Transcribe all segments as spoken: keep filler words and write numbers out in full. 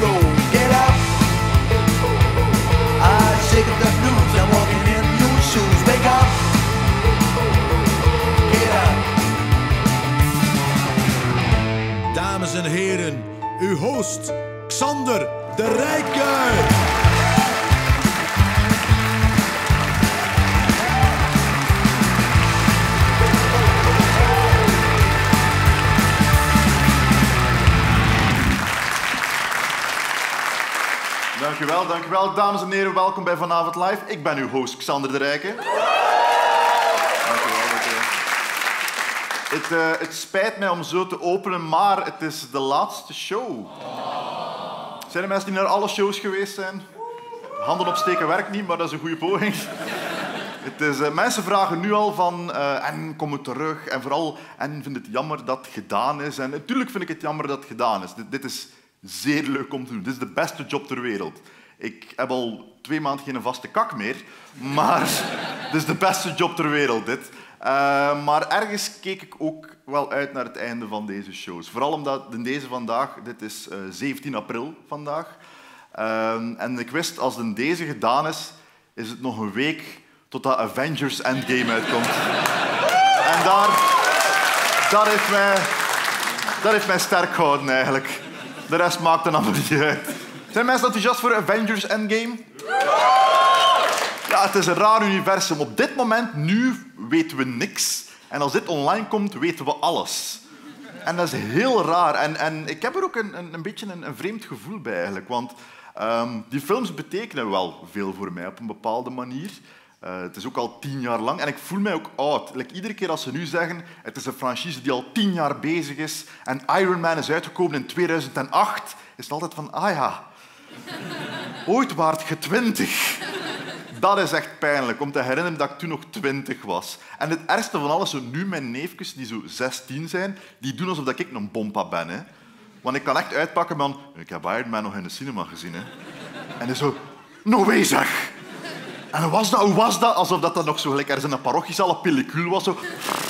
flow. Get up. I shake up the blues. I'm walking in new shoes. Wake up. Get up. Dames en heren, uw host Xander de Rijke. Dankjewel, dankjewel. Dames en heren, welkom bij Vanavond Live. Ik ben uw host Xander de Rijke. Dankjewel, dankjewel. Het, uh, het spijt mij om zo te openen, maar het is de laatste show. Zijn er mensen die naar alle shows geweest zijn? Handen opsteken werkt niet, maar dat is een goede poging. Het is, uh, mensen vragen nu al van, uh, en kom het terug? En vooral, en vind het jammer dat het gedaan is? En natuurlijk vind ik het jammer dat het gedaan is. Dit, dit is zeer leuk om te doen. Dit is de beste job ter wereld. Ik heb al twee maanden geen vaste kak meer, maar dit is de beste job ter wereld, dit. Uh, maar ergens keek ik ook wel uit naar het einde van deze shows. Vooral omdat in deze vandaag, dit is uh, zeventien april vandaag, uh, en ik wist, als in deze gedaan is, is het nog een week totdat Avengers Endgame uitkomt. En daar, dat, heeft mij, dat heeft mij sterk gehouden, eigenlijk. De rest maakt dan allemaal niet uit. Zijn mensen enthousiast voor Avengers Endgame? Ja, het is een raar universum. Op dit moment, nu, weten we niks. En als dit online komt, weten we alles. En dat is heel raar. En, en ik heb er ook een, een, een beetje een, een vreemd gevoel bij, eigenlijk. Want um, die films betekenen wel veel voor mij, op een bepaalde manier. Uh, het is ook al tien jaar lang. En ik voel mij ook oud. Like, iedere keer als ze nu zeggen, het is een franchise die al tien jaar bezig is en Iron Man is uitgekomen in tweeduizend acht, is het altijd van, ah ja, ooit waart je twintig. Dat is echt pijnlijk, om te herinneren dat ik toen nog twintig was. En het ergste van alles, nu mijn neefjes, die zo zestien zijn, die doen alsof ik een bompa ben. Hè. Want ik kan echt uitpakken van, ik heb Iron Man nog in de cinema gezien. Hè. En die zo, no way zeg. En hoe was dat? Hoe was dat? Alsof dat, dat nog zo gelijk ergens in een parochiezaal een pellicule was. Zo.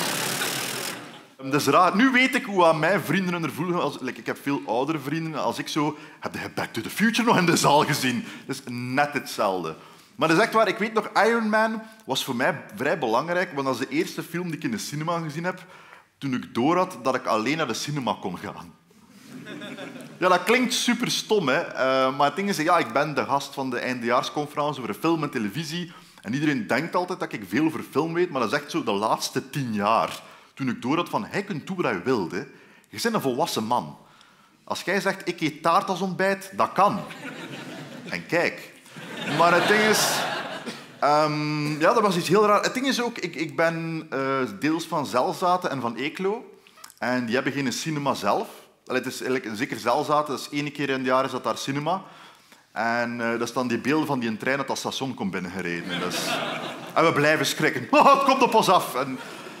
Dat is raar. Nu weet ik hoe aan mijn vrienden er voelen. Als, like, ik heb veel oudere vrienden. Als ik zo... Heb je Back to the Future nog in de zaal gezien? Dat is net hetzelfde. Maar dat is echt waar. Ik weet nog, Iron Man was voor mij vrij belangrijk. Want dat is de eerste film die ik in de cinema gezien heb toen ik doorhad dat ik alleen naar de cinema kon gaan. Ja, dat klinkt super stom, hè. Uh, maar het ding is, ja, ik ben de gast van de eindejaarsconferentie over film en televisie. En iedereen denkt altijd dat ik veel over film weet, maar dat is echt zo de laatste tien jaar. Toen ik door had van, hij kunt doen wat hij wil. Hè. Je bent een volwassen man. Als jij zegt, ik eet taart als ontbijt, dat kan. En kijk. Maar het ding is... Um, ja, dat was iets heel raar. Het ding is ook, ik, ik ben uh, deels van Zelzaten en van Eeklo. En die hebben geen cinema zelf. Allee, het is eigenlijk een zeker Zelzaten, dat is één keer in het jaar is dat daar cinema. En uh, dat is dan die beelden van die een trein dat dat station komt binnengereden. En, dat is... en we blijven schrikken. Oh, het komt op ons af. En,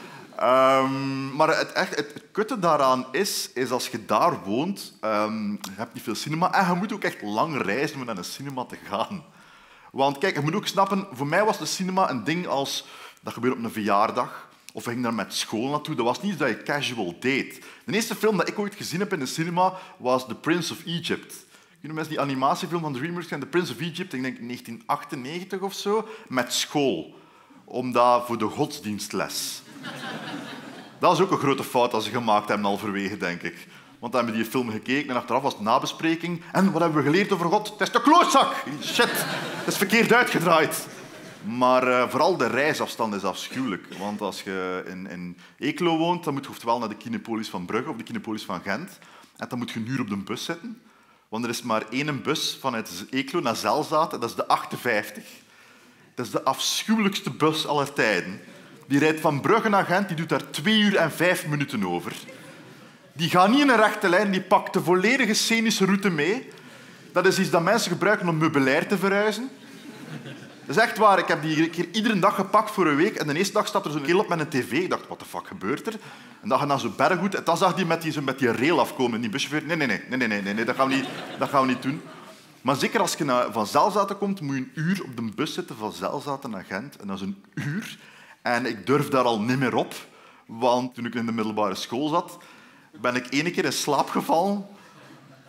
um, maar het, echt, het, het kutte daaraan is, is als je daar woont, um, je hebt niet veel cinema en je moet ook echt lang reizen om naar een cinema te gaan. Want kijk, je moet ook snappen, voor mij was de cinema een ding als... Dat gebeurde op een verjaardag. Of we gingen daar met school naartoe. Dat was niet iets dat je casual deed. De eerste film dat ik ooit gezien heb in de cinema was The Prince of Egypt. Kunnen mensen die animatiefilm van DreamWorks kennen? The Prince of Egypt, ik denk negentien achtennegentig of zo, met school. Omdat voor de godsdienstles. Dat is ook een grote fout als ze gemaakt hebben, halverwege, denk ik. Want dan hebben we die film gekeken en achteraf was het nabespreking. En wat hebben we geleerd over God? Het is de klootzak! Shit, het is verkeerd uitgedraaid. Maar uh, vooral de reisafstand is afschuwelijk. Want als je in, in Eeklo woont, dan moet je oftewel naar de Kinepolis van Brugge of de Kinepolis van Gent. En dan moet je een uur op de bus zitten. Want er is maar één bus vanuit Eeklo naar Zelzaten, dat is de achtenvijftig. Dat is de afschuwelijkste bus aller tijden. Die rijdt van Brugge naar Gent, die doet daar twee uur en vijf minuten over. Die gaat niet in een rechte lijn, die pakt de volledige scenische route mee. Dat is iets dat mensen gebruiken om meubilair te verhuizen. Dat is echt waar. Ik heb die keer iedere dag gepakt voor een week. En de eerste dag staat er zo'n kerel op met een tv. Ik dacht, wat de fuck gebeurt er? En dan gaat naar zo'n berggoed. En dan zag hij met die, met die rail afkomen. Die buschauffeur. Nee, nee, nee, nee, nee, nee, nee, dat gaan we niet, dat gaan we niet doen. Maar zeker als je naar, van Zelzaten komt, moet je een uur op de bus zitten van Zelzaten naar Gent. En dat is een uur. En ik durf daar al niet meer op. Want toen ik in de middelbare school zat, ben ik ene keer in slaap gevallen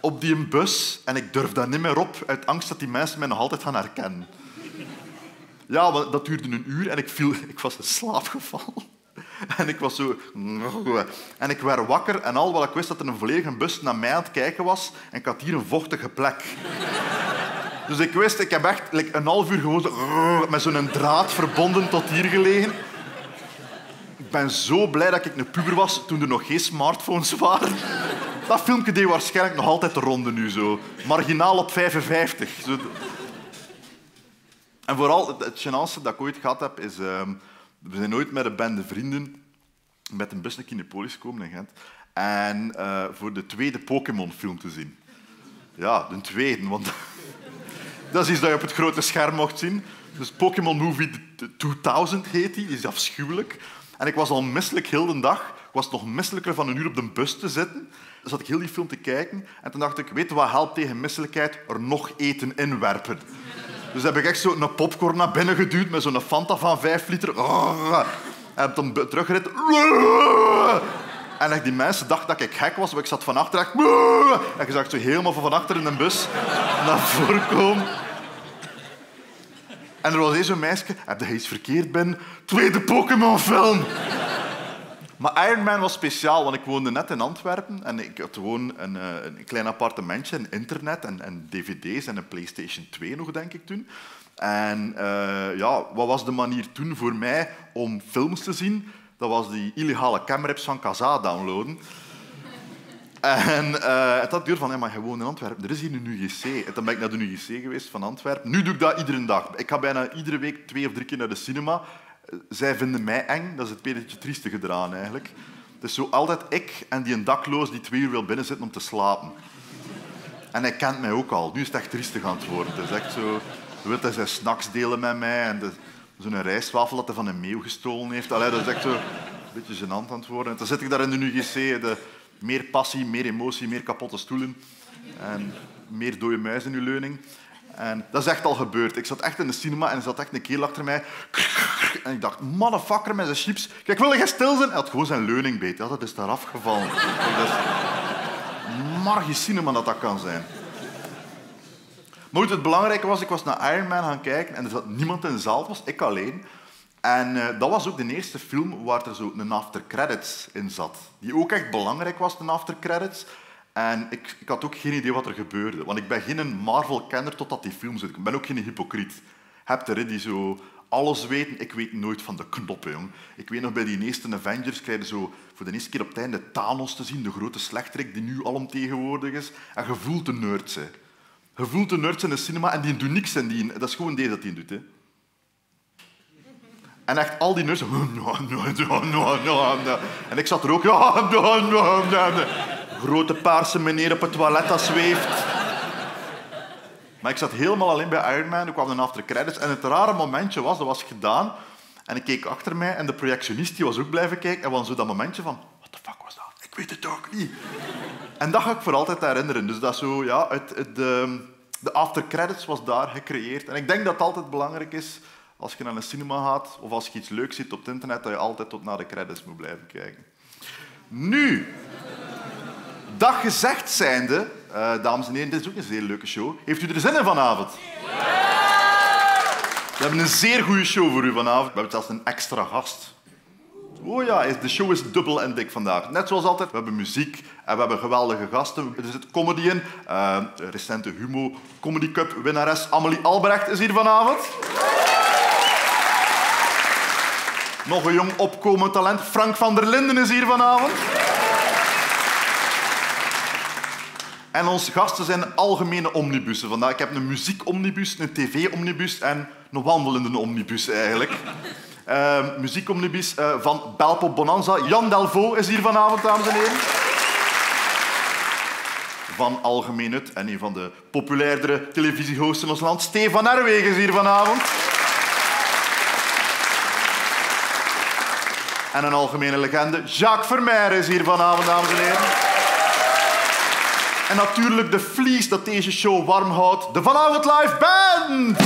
op die bus en ik durf daar niet meer op uit angst dat die mensen mij nog altijd gaan herkennen. Ja, want dat duurde een uur en ik, viel, ik was in slaap gevallen. En ik was zo... En ik werd wakker en al wat ik wist dat er een volledige bus naar mij aan het kijken was en ik had hier een vochtige plek. Dus ik wist, ik heb echt like, een half uur gewoon zo, met zo'n draad verbonden tot hier gelegen. Ik ben zo blij dat ik een puber was toen er nog geen smartphones waren. Dat filmpje deed waarschijnlijk nog altijd de ronde nu zo. Marginaal op vijfenvijftig. Zo. En vooral het gênantste dat ik ooit gehad heb, is... Uh, we zijn ooit met een bende vrienden met een bus naar Kinepolis gekomen in Gent. En uh, voor de tweede Pokémon-film te zien. Ja, de tweede, want... dat is iets dat je op het grote scherm mocht zien. Dus Pokémon Movie tweeduizend heet die, die is afschuwelijk. En ik was al misselijk heel de dag. Ik was nog misselijker van een uur op de bus te zitten. Dus had ik heel die film te kijken. En toen dacht ik, weet je wat helpt tegen misselijkheid? Er nog eten inwerpen. Dus heb ik echt zo een popcorn naar binnen geduwd met zo'n Fanta van vijf liter. En heb dan teruggereden. En die mensen dachten dat ik gek was, want ik zat van achter. En je zag zo helemaal van achter in een bus naar voren komen. En er was eens zo'n meisje. Heb je iets verkeerd binnen? Tweede Pokémon-film. Maar Iron Man was speciaal, want ik woonde net in Antwerpen en ik had gewoon een, een klein appartementje, een internet en, en dvd's en een PlayStation twee nog, denk ik, toen. En uh, ja, wat was de manier toen voor mij om films te zien? Dat was die illegale camrips van Kazaa downloaden. En uh, het had duur van, hey, maar je woont in Antwerpen, er is hier een U G C. En dan ben ik naar de U G C geweest van Antwerpen. Nu doe ik dat iedere dag. Ik ga bijna iedere week twee of drie keer naar de cinema. Zij vinden mij eng, dat is het beetje trieste gedaan eigenlijk. Het is zo altijd ik en die een dakloos die twee uur wil binnenzitten om te slapen. En hij kent mij ook al. Nu is het echt triestig aan het worden. Het is echt zo... Wil hij zijn snacks delen met mij en de, zo'n rijstwafel dat hij van een meeuw gestolen heeft. Allee, dat is echt zo een beetje gênant aan het worden. En dan zit ik daar in de U G C. De, meer passie, meer emotie, meer kapotte stoelen. En meer dode muizen in uw leuning. En dat is echt al gebeurd. Ik zat echt in de cinema en er zat echt een kerel achter mij. En ik dacht, motherfucker met zijn chips. Kijk, wil jij stil zijn? Hij had gewoon zijn leuning beet. Ja, dat is daar afgevallen. Kijk, dat is margie cinema dat dat kan zijn. Maar goed, het belangrijke was, ik was naar Iron Man gaan kijken en er zat niemand in de zaal, het was ik alleen. En uh, dat was ook de eerste film waar er zo een after credits in zat. Die ook echt belangrijk was, een after credits. En ik, ik had ook geen idee wat er gebeurde. Want ik ben geen Marvel-kenner totdat die film zit. Ik ben ook geen hypocriet. Heb er die zo alles weten. Ik weet nooit van de knoppen, jong. Ik weet nog, bij die eerste Avengers krijg je zo voor de eerste keer op het einde Thanos te zien, de grote slechterik die nu alomtegenwoordig is. En je voelt de nerds, hè. Je voelt de nerds in de cinema en die doen niks. En die, dat is gewoon deze dat die doet, hè. En echt al die nerds... No, no, no, no, no, no. En ik zat er ook... No, no, no, no. Grote paarse meneer op het toilet dat zweeft. Maar ik zat helemaal alleen bij Iron Man. Er kwam een after credits. En het rare momentje was, dat was gedaan. En ik keek achter mij en de projectionist die was ook blijven kijken. En was zo dat momentje van... What the fuck was dat? Ik weet het ook niet. En dat ga ik voor altijd herinneren. Dus dat zo, ja, het, het, de, de after credits was daar gecreëerd. En ik denk dat het altijd belangrijk is, als je naar een cinema gaat of als je iets leuks ziet op het internet, dat je altijd tot na de credits moet blijven kijken. Nu... Dat gezegd zijnde, uh, dames en heren, dit is ook een zeer leuke show. Heeft u er zin in vanavond? We hebben een zeer goede show voor u vanavond. We hebben zelfs een extra gast. Oh ja, de show is dubbel en dik vandaag. Net zoals altijd, we hebben muziek en we hebben geweldige gasten. Er zit comedy in. Uh, recente Humo Comedy Cup winnares Amelie Albrecht is hier vanavond. Nog een jong opkomend talent, Frank van der Linden is hier vanavond. En onze gasten zijn algemene omnibussen vandaag. Ik heb een muziekomnibus, een tv-omnibus en een wandelende omnibus eigenlijk. Uh, muziekomnibus uh, van Belpo Bonanza. Jan Delvaux is hier vanavond, dames en heren. Van Algemeen Nut en een van de populairdere televisiehosts in ons land. Stefan Herwegen is hier vanavond. En een algemene legende, Jacques Vermeer is hier vanavond, dames en heren. En natuurlijk de vlies dat deze show warm houdt, de Vanavond Live Band!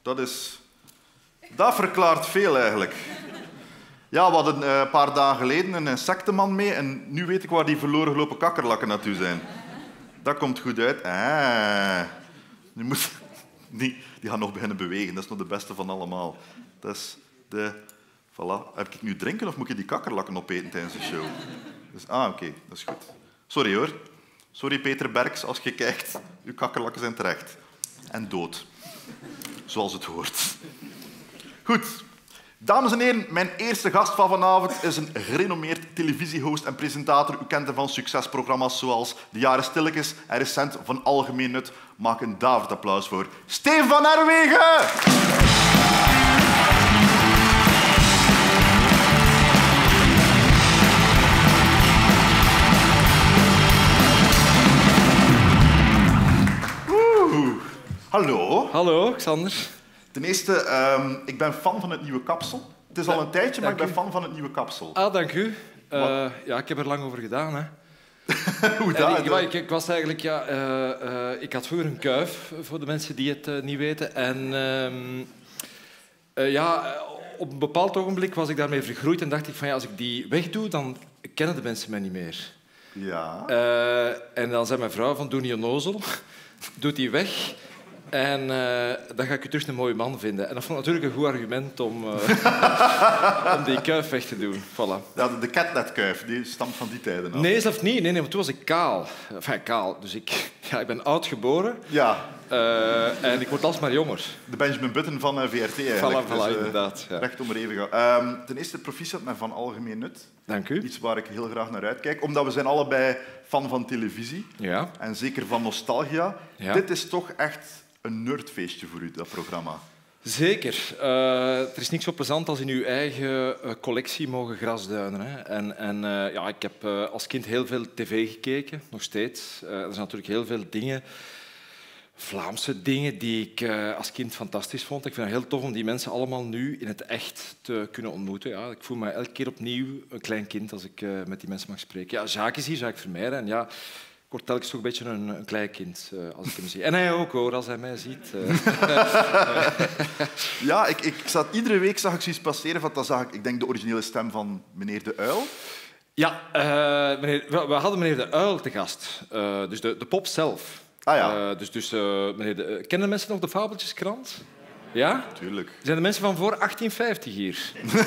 Dat is... Dat verklaart veel, eigenlijk. Ja, we hadden uh, een paar dagen geleden een insectenman mee en nu weet ik waar die verloren gelopen kakkerlakken naartoe zijn. Dat komt goed uit. Ah, nu moet... die, die gaan nog beginnen bewegen. Dat is nog de beste van allemaal. Dat is de... Voilà. Heb ik nu drinken of moet je die kakkerlakken opeten tijdens de show? Dus, ah, oké. Okay. Dat is goed. Sorry hoor. Sorry Peter Berks, als je kijkt. Uw kakkerlakken zijn terecht. En dood. Zoals het hoort. Goed. Dames en heren, mijn eerste gast van vanavond is een gerenommeerd televisiehost en presentator. U kent hem van succesprogramma's zoals De Jaren Stilletjes en recent van Algemeen Nut. Maak een daverend applaus voor Steven van Herwegen! Oeh. Hallo. Hallo, Xander. Ten eerste, um, ik ben fan van het nieuwe kapsel. Het is al een tijdje, maar ik ben fan van het nieuwe kapsel. Ah, dank u. Uh, ja, ik heb er lang over gedaan. Hè. Hoe dat? Ik, ik, ik was eigenlijk... Ja, uh, uh, ik had vroeger een kuif, voor de mensen die het uh, niet weten. En uh, uh, ja, op een bepaald ogenblik was ik daarmee vergroeid en dacht ik van ja, als ik die wegdoe, dan kennen de mensen mij niet meer. Ja. Uh, en dan zei mijn vrouw van doe niet onnozel, doe die weg. En uh, dan ga ik u terug een mooie man vinden. En dat vond ik natuurlijk een goed argument om, uh, om die kuif weg te doen. Voilà. Ja, de catnetkuif, die stamt van die tijden af. Nee, zelfs niet. Nee, nee, want toen was ik kaal. Enfin, kaal. Dus ik, ja, ik ben oud geboren. Ja. Uh, en ik word alsmaar jonger. De Benjamin Button van uh, V R T eigenlijk. Voilà, voilà, dus, uh, inderdaad. Ja. Recht om er even gaan. Um, ten eerste proficiat met Van Algemeen Nut. Dank u. Iets waar ik heel graag naar uitkijk. Omdat we zijn allebei fan van televisie. Ja. En zeker van nostalgia. Ja. Dit is toch echt... een nerdfeestje voor u, dat programma. Zeker. Uh, er is niks zo plezant als in uw eigen uh, collectie mogen grasduinen. Hè. En, en uh, ja, ik heb uh, als kind heel veel tv gekeken, nog steeds. Uh, er zijn natuurlijk heel veel dingen, Vlaamse dingen, die ik uh, als kind fantastisch vond. Ik vind het heel tof om die mensen allemaal nu in het echt te kunnen ontmoeten. Ja, ik voel me elke keer opnieuw een klein kind als ik uh, met die mensen mag spreken. Ja, Jacques is hier, Jacques Vermeijren. En ja, ik word telkens toch een beetje een, een klein kind uh, als ik hem zie. En hij ook, hoor, als hij mij ziet. Uh. Ja, ik, ik zat, iedere week zag ik zoiets passeren. Van, dan zag ik, ik denk, de originele stem van meneer De Uil. Ja, uh, meneer, we, we hadden meneer De Uil te gast. Uh, dus de, de pop zelf. Ah ja. Uh, dus, dus, uh, meneer de, uh, kennen mensen nog de Fabeltjeskrant? Ja? Tuurlijk. Zijn de mensen van voor achttien vijftig hier?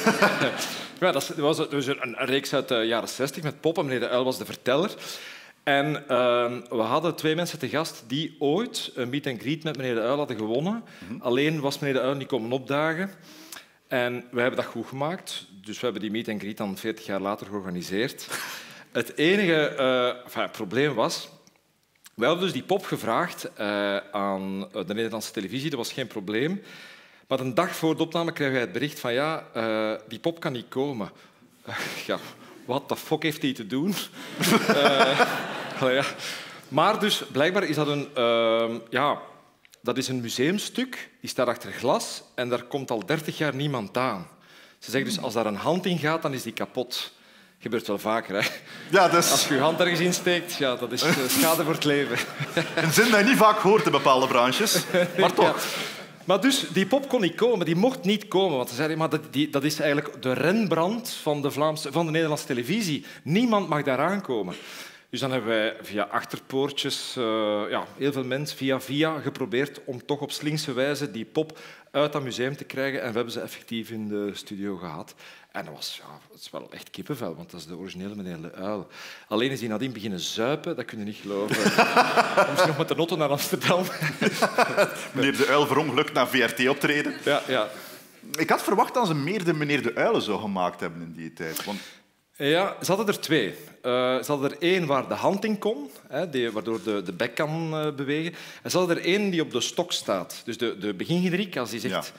Ja, dat was, dat was een, een reeks uit de jaren zestig met pop. En meneer De Uil was de verteller. En uh, we hadden twee mensen te gast die ooit een meet and greet met meneer De Uil hadden gewonnen. Mm-hmm. Alleen was meneer De Uil niet komen opdagen. En wij hebben dat goed gemaakt. Dus we hebben die meet and greet dan veertig jaar later georganiseerd. Het enige uh, enfin, het probleem was... We hadden dus die pop gevraagd uh, aan de Nederlandse televisie. Dat was geen probleem. Maar een dag voor de opname kregen wij het bericht van ja, uh, die pop kan niet komen. Uh, ja... Wat de fuck heeft hij te doen? uh, ja. Maar dus, blijkbaar is dat een, uh, ja, dat is een museumstuk. Die staat achter glas en daar komt al dertig jaar niemand aan. Ze zeggen dus, als daar een hand in gaat, dan is die kapot. Gebeurt wel vaker, hè? Ja, dus... Als je je hand ergens insteekt, ja, dat is schade voor het leven. Een zin die je niet vaak hoort in bepaalde branches. Maar toch... Ja. Maar dus, die pop kon niet komen, die mocht niet komen. Want ze zeiden, maar dat, die, dat is eigenlijk de Rembrandt van de, Vlaamse, van de Nederlandse televisie. Niemand mag daar aankomen. Dus dan hebben wij via achterpoortjes, uh, ja, heel veel mensen via via geprobeerd om toch op slinkse wijze die pop uit dat museum te krijgen. En we hebben ze effectief in de studio gehad. En dat was, ja, dat is wel echt kippenvel, want dat is de originele meneer De Uil. Alleen is hij nadien beginnen zuipen, dat kun je niet geloven. Om ze nog met de auto naar Amsterdam. Meneer De Uil verongelukt naar V R T optreden. Ja, ja. Ik had verwacht dat ze meer de meneer De Uilen zou gemaakt hebben in die tijd. Want... Ja, ze hadden er twee. Uh, ze hadden er één waar de hand in kon, hè, die, waardoor de, de bek kan uh, bewegen. En ze hadden er één die op de stok staat. Dus de, de begingeneriek, als die zegt... Ja.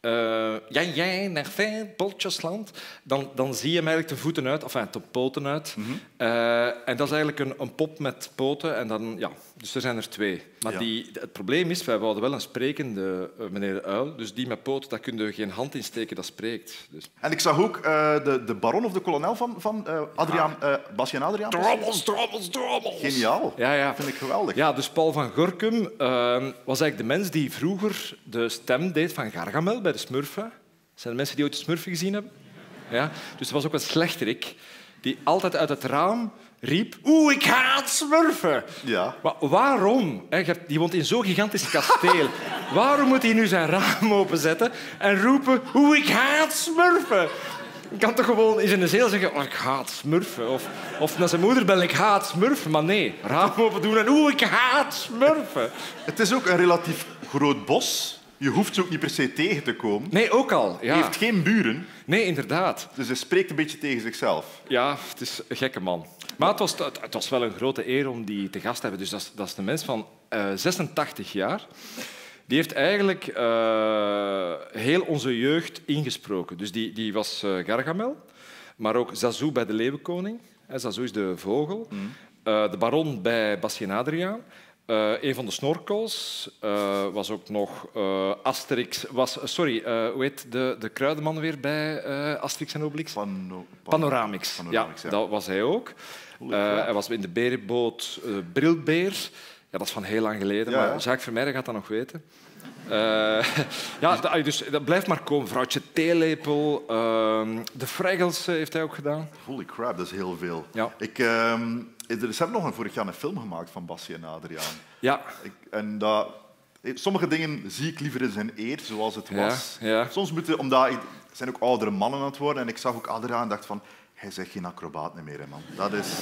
Uh, ja, jij naar ver, Boltjesland. Dan, dan zie je hem eigenlijk de voeten uit, of enfin, de poten uit. Mm-hmm. uh, en dat is eigenlijk een, een pop met poten. En dan, ja, dus er zijn er twee. Maar ja. die, het probleem is, wij hadden wel een sprekende uh, meneer de Uil. Dus die met poten, daar kun je geen hand in steken, dat spreekt. Dus. En ik zag ook uh, de, de baron of de kolonel van, van uh, Adriaan, uh, Bastiaan Adriaan. Drommels, drommels, drommels. Geniaal. Ja, ja. Dat vind ik geweldig. Ja, dus Paul van Gorkum uh, was eigenlijk de mens die vroeger de stem deed van Gargamel bij de Smurfen. Dat zijn de mensen die ooit de Smurfen gezien hebben. Ja? Dus er was ook een slechterik die altijd uit het raam riep... Oeh, ik haat Smurfen! Ja. Maar waarom? Die woont in zo'n gigantisch kasteel. Waarom moet hij nu zijn raam openzetten en roepen... Oeh, ik haat Smurfen! Je kan toch gewoon in zijn zeel zeggen... Oh, ik haat Smurfen. Of, of naar zijn moeder bellen, ik haat Smurfen. Maar nee, raam open doen en... Oeh, ik haat Smurfen. Het is ook een relatief groot bos. Je hoeft ze ook niet per se tegen te komen. Nee, ook al. Ja. Hij heeft geen buren. Nee, inderdaad. Dus hij spreekt een beetje tegen zichzelf. Ja, het is een gekke man. Maar het was, het was wel een grote eer om die te gast te hebben. Dus dat is, dat is een mens van uh, zesentachtig jaar. Die heeft eigenlijk uh, heel onze jeugd ingesproken. Dus die, die was uh, Gargamel, maar ook Zazou bij de Leeuwenkoning. Zazou is de vogel. Mm. Uh, de baron bij Bastiaan Adriaan. Uh, een van de snorkels uh, was ook nog uh, Asterix. Was, sorry, uh, hoe heet de, de kruidenman weer bij uh, Asterix en Obelix? Pano, pan, Panoramix. Panoramix. Ja, Ja, dat was hij ook. Uh, hij was in de berenboot uh, Brilbeer. Ja, dat is van heel lang geleden, ja, maar ja. Jacques Vermeijden gaat dat nog weten. Uh, ja, dat, dus, dat blijft maar komen. Vrouwtje Theelepel, uh, de Fraggles heeft hij ook gedaan. Holy crap, dat is heel veel. Ja. Ik, uh, er is nog een vorig jaar een film gemaakt van Bastiaan Adriaan. Ja. Ik, en dat, sommige dingen zie ik liever in zijn eer, zoals het was. Ja, ja. Soms moeten, omdat er zijn ook oudere mannen aan het worden, en ik zag ook Adriaan en dacht van, hij zegt geen acrobaat meer, hè, man. Dat is...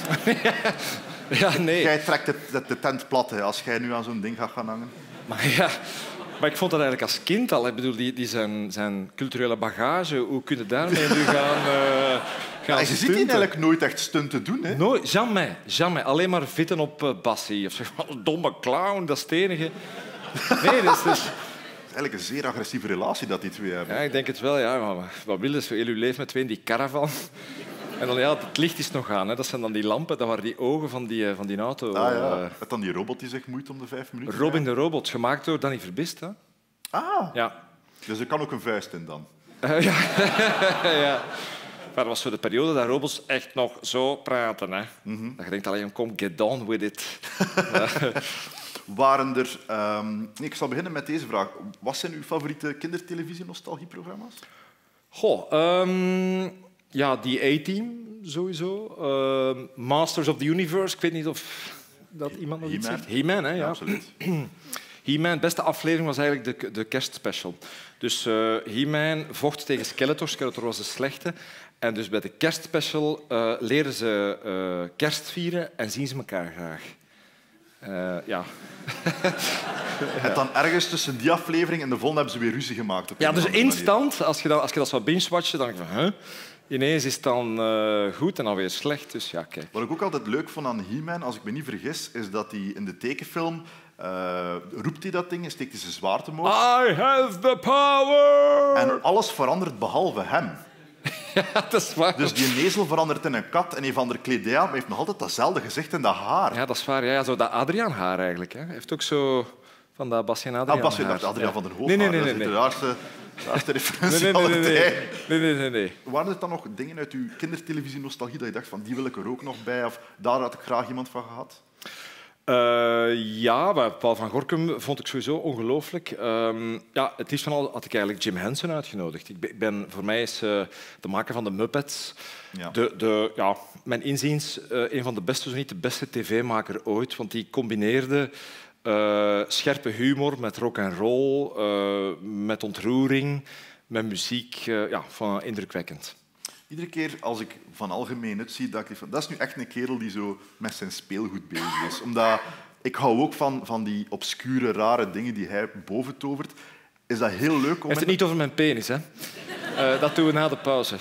ja, nee. Jij trekt de, de, de tent plat, hè, als jij nu aan zo'n ding gaat gaan hangen. Maar ja, maar ik vond dat eigenlijk als kind al. Ik bedoel, die, die zijn, zijn culturele bagage, hoe kun je daarmee nu gaan, uh, gaan ja, je ziet die eigenlijk nooit echt stunten doen, hè? Nooit, jamais, jamais. Alleen maar vitten op uh, Bassie. Of zeg maar, domme clown, dat is het enige. Nee, dat is... Dus... Het is eigenlijk een zeer agressieve relatie dat die twee hebben. Ja, ik denk het wel. Ja. Maar wat willen ze? Heel uw leven met twee in die caravan. En dan, ja, het licht is nog aan. Hè. Dat zijn dan die lampen. Dat waren die ogen van die, van die auto. Ah, ja. uh, Met dan die robot die zich moeit om de vijf minuten. Robin de Robot, gemaakt door Danny Verbist. Hè. Ah. Ja. Dus er kan ook een vuist in dan. Uh, ja. ja. Maar dat was voor de periode dat robots echt nog zo praten. Hè. Mm-hmm. Dat je denkt, alleen, kom, get on with it. Waren er... Um, nee, ik zal beginnen met deze vraag. Wat zijn uw favoriete kindertelevisie-nostalgieprogramma's? Goh, um, ja, die A-Team sowieso. Uh, Masters of the Universe, ik weet niet of dat iemand nog iets zegt. He-Man, hè? Ja. Ja, absoluut. He-Man, de beste aflevering was eigenlijk de, de kerstspecial. Dus uh, He-Man vocht tegen Skeletor. Skeletor was de slechte. En dus bij de kerstspecial uh, leren ze uh, kerst vieren en zien ze elkaar graag. Uh, ja. En dan ergens tussen die aflevering en de volgende hebben ze weer ruzie gemaakt. Op ja, een dus andere instant, als je, dat, als je dat zou binge-watchen, dan denk je van... Huh? Ineens is het dan uh, goed en dan weer slecht. Dus ja, kijk. Wat ik ook altijd leuk vond aan He-Man, als ik me niet vergis, is dat hij in de tekenfilm... Uh, roept hij dat ding en steekt hij zijn zwaard omhoog. I have the power! En alles verandert behalve hem. Ja, dat is waar. Dus die nezel verandert in een kat en een van de kledij aan, maar heeft nog altijd datzelfde gezicht en dat haar. Ja, dat is waar. Ja, zo dat Adriaan-haar eigenlijk. Hè. Hij heeft ook zo van dat Bastiaan Adriaan. Ah, Bastiaan, Adriaan ja. van der Hoofd. Nee, nee, nee. nee, nee. Dat is de laatste referentie nee, nee, nee, nee, nee, nee, nee, nee, nee. Waren er dan nog dingen uit uw kindertelevisie-nostalgie dat je dacht van die wil ik er ook nog bij of daar had ik graag iemand van gehad? Uh, ja, bij Paul van Gorkum vond ik sowieso ongelooflijk. Um, ja, het liefst van al had ik eigenlijk Jim Henson uitgenodigd. Ik ben, voor mij is uh, de maker van de Muppets, ja. De, de, ja, mijn inziens, uh, een van de beste, zo niet de beste tv-maker ooit, want die combineerde uh, scherpe humor met rock and roll, uh, met ontroering, met muziek. Uh, ja, van, indrukwekkend. Iedere keer als ik Van Algemeen het zie, dacht ik van, dat is nu echt een kerel die zo met zijn speelgoed bezig is. Omdat ik hou ook van, van die obscure, rare dingen die hij boventovert. Is dat heel leuk om... Heeft het niet over mijn penis, hè? Uh, dat doen we na de pauze.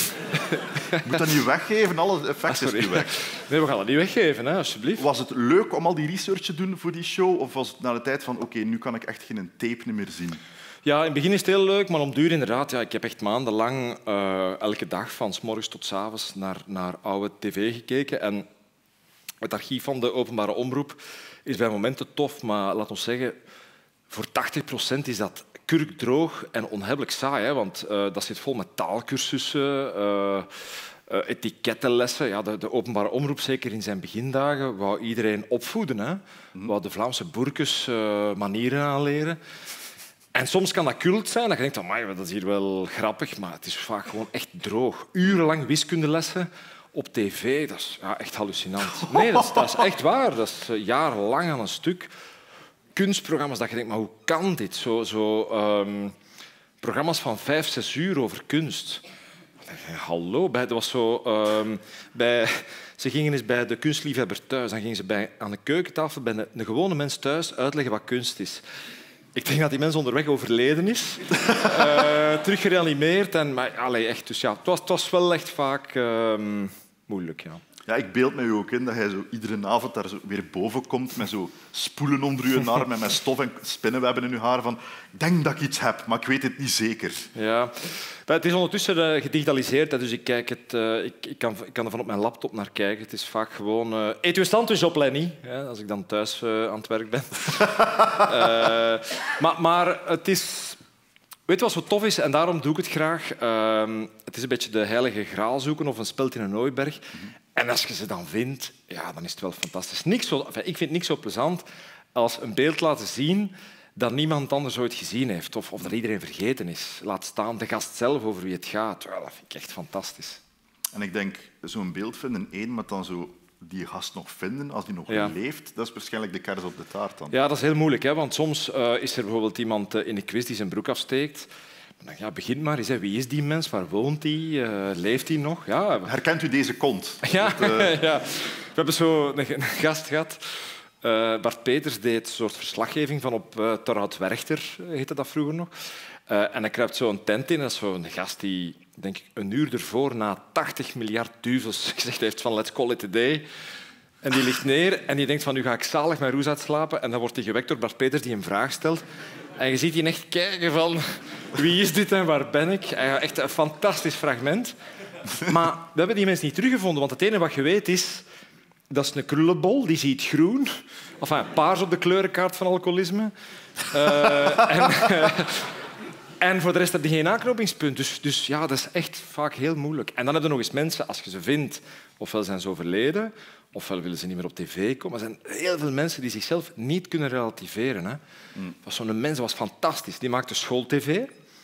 Je moet dat niet weggeven, alle effect ah, is nu weg. Nee, we gaan dat niet weggeven, hè, alsjeblieft. Was het leuk om al die research te doen voor die show? Of was het na de tijd van, oké, okay, nu kan ik echt geen tape meer zien? Ja, in het begin is het heel leuk, maar om duur inderdaad. Ja, ik heb echt maandenlang uh, elke dag, van 's morgens tot 's avonds, naar, naar oude tv gekeken. En het archief van de openbare omroep is bij momenten tof, maar laat ons zeggen, voor tachtig procent is dat kurkdroog en onhebbelijk saai. Hè? Want uh, dat zit vol met taalkursussen, uh, uh, etikettenlessen. Ja, de, de openbare omroep, zeker in zijn begindagen, wou iedereen opvoeden. Hè? Wou de Vlaamse boerkes uh, manieren aanleren. En soms kan dat cult zijn. Dat je denkt, amai, dat is hier wel grappig, maar het is vaak gewoon echt droog. Urenlang wiskundelessen op tv, dat is ja, echt hallucinant. Nee, dat is, dat is echt waar. Dat is uh, jarenlang aan een stuk. Kunstprogramma's dat je denkt, maar hoe kan dit? Zo, zo um, programma's van vijf, zes uur over kunst. Hallo, bij, dat was zo, um, bij, ze gingen eens bij de kunstliefhebber thuis. Dan gingen ze bij, aan de keukentafel bij de, de gewone mens thuis uitleggen wat kunst is. Ik denk dat die mens onderweg overleden is, uh, terug gereanimeerd. En, maar, allee, echt, dus ja, het, was, het was wel echt vaak um, moeilijk. Ja. Ja, ik beeld me u ook in dat hij zo iedere avond daar zo weer boven komt met zo spoelen onder uw arm en met stof en spinnenwebben in uw haar. Van, ik denk dat ik iets heb, maar ik weet het niet zeker. Ja. Het is ondertussen uh, gedigitaliseerd, dus ik, kijk het, uh, ik, ik, kan, ik kan er van op mijn laptop naar kijken. Het is vaak gewoon... Uh, eet uw sandwich op, Lenny, ja, als ik dan thuis uh, aan het werk ben. uh, maar, maar het is... Weet je wat zo tof is? En daarom doe ik het graag. Uh, het is een beetje de heilige graal zoeken of een speld in een hooiberg. Mm-hmm. En als je ze dan vindt, ja, dan is het wel fantastisch. Niks zo, enfin, ik vind het niks zo plezant als een beeld laten zien dat niemand anders ooit gezien heeft of, of dat iedereen vergeten is. Laat staan de gast zelf over wie het gaat. Well, dat vind ik echt fantastisch. En ik denk, zo'n beeld vinden één, maar dan zo die gast nog vinden, als die nog ja. leeft, dat is waarschijnlijk de kers op de taart dan. Ja, dat is heel moeilijk, hè, want soms uh, is er bijvoorbeeld iemand uh, in een quiz die zijn broek afsteekt. Ja, begin maar eens. Hè. Wie is die mens? Waar woont hij? Uh, leeft hij nog? Ja. Herkent u deze kont? Ja, dat, uh... ja. We hebben zo een, een gast gehad. Uh, Bart Peters deed een soort verslaggeving van op uh, Torhout Werchter, heette dat vroeger nog. Uh, en dan kruipt zo een tent in. Dat is zo'n gast die, denk ik, een uur ervoor na tachtig miljard duvels gezegd heeft van let's call it a day. En die ligt neer en die denkt van nu ga ik zalig mijn roes uitslapen. En dan wordt hij gewekt door Bart Peters die een vraag stelt. En je ziet die echt kijken van wie is dit en waar ben ik? Echt een fantastisch fragment. Maar we hebben die mensen niet teruggevonden, want het enige wat je weet is dat is een krullenbol, die ziet groen. Enfin, paars op de kleurenkaart van alcoholisme. Uh, en, uh, en voor de rest heb je geen aanknopingspunt. Dus, dus ja, dat is echt vaak heel moeilijk. En dan heb je nog eens mensen, als je ze vindt, ofwel zijn ze overleden, ofwel willen ze niet meer op tv komen. Er zijn heel veel mensen die zichzelf niet kunnen relativeren. Hè. Mm. Zo'n mens was fantastisch. Die maakte schooltv.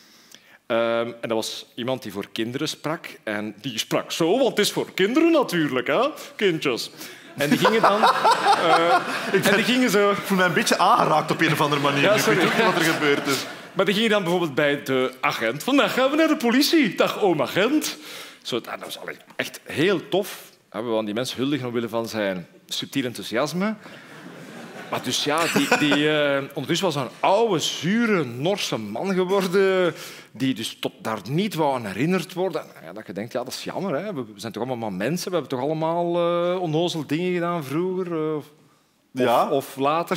Um, en dat was iemand die voor kinderen sprak. En die sprak zo, want het is voor kinderen natuurlijk, hè, kindjes. En die gingen dan... Uh, en die gingen zo... Ik voel me een beetje aangeraakt op een of andere manier. Ja, ik weet ook niet wat er gebeurd is. Maar die gingen dan bijvoorbeeld bij de agent. Vandaag gaan we naar de politie. Dag, oom agent. Zo, dat was echt heel tof. We wilden die mensen huldigen omwille van zijn subtiel enthousiasme. Maar dus ja, die, die, uh, ondertussen was een oude, zure, Norse man geworden die dus tot daar niet wou aan herinnerd worden. Ja, dat je denkt, ja, dat is jammer. Hè. We zijn toch allemaal mensen. We hebben toch allemaal uh, onnozel dingen gedaan vroeger. Uh, of, ja. of later.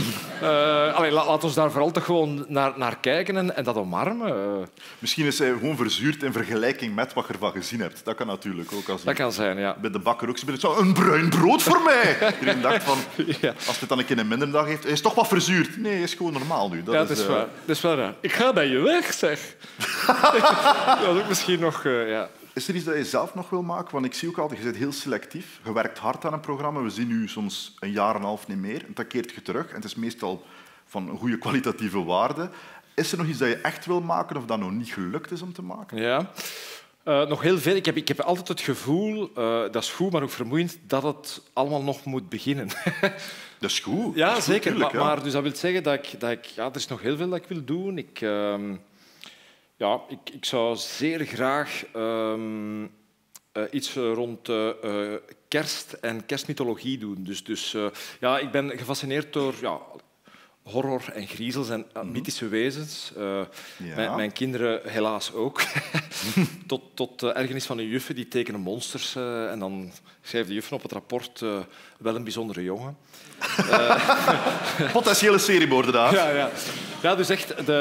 uh, allee, la, laat ons daar vooral toch gewoon naar, naar kijken en, en dat omarmen. Uh. Misschien is hij gewoon verzuurd in vergelijking met wat je ervan gezien hebt. Dat kan natuurlijk ook. Als dat kan zijn, ja. Bij de bakker ook zo, een bruin brood voor mij. Iedereen dacht van, ja. als dit dan een keer een minder dag heeft, hij is toch wat verzuurd. Nee, hij is gewoon normaal nu. Dat ja, is, dat is, uh... waar. Dat is wel raar. Ik ga bij je weg, zeg. Dat is ook misschien nog... Uh, ja. Is er iets dat je zelf nog wil maken? Want ik zie ook altijd, je bent heel selectief. Je werkt hard aan een programma. We zien u soms een jaar en een half niet meer. En dan keert je terug. En het is meestal van een goede kwalitatieve waarde. Is er nog iets dat je echt wil maken of dat nog niet gelukt is om te maken? Ja, uh, nog heel veel. Ik heb, ik heb altijd het gevoel, uh, dat is goed, maar ook vermoeiend, dat het allemaal nog moet beginnen. Dat is goed. Ja, dat is zeker. Goed, tuurlijk, maar, ja. maar dus dat wil zeggen dat ik... Dat ik ja, er is nog heel veel dat ik wil doen. Ik... Uh, Ja, ik, ik zou zeer graag um, uh, iets rond uh, uh, kerst en kerstmythologie doen. Dus, dus uh, ja, ik ben gefascineerd door ja, horror en griezels en uh, mythische wezens. Uh, ja. mijn, mijn kinderen helaas ook. tot tot uh, ergernis van een juffen, die tekenen monsters. Uh, en dan schrijft de juffen op het rapport uh, wel een bijzondere jongen. uh, Potentiële serieboorden daar. Ja, ja. ja, dus echt... De,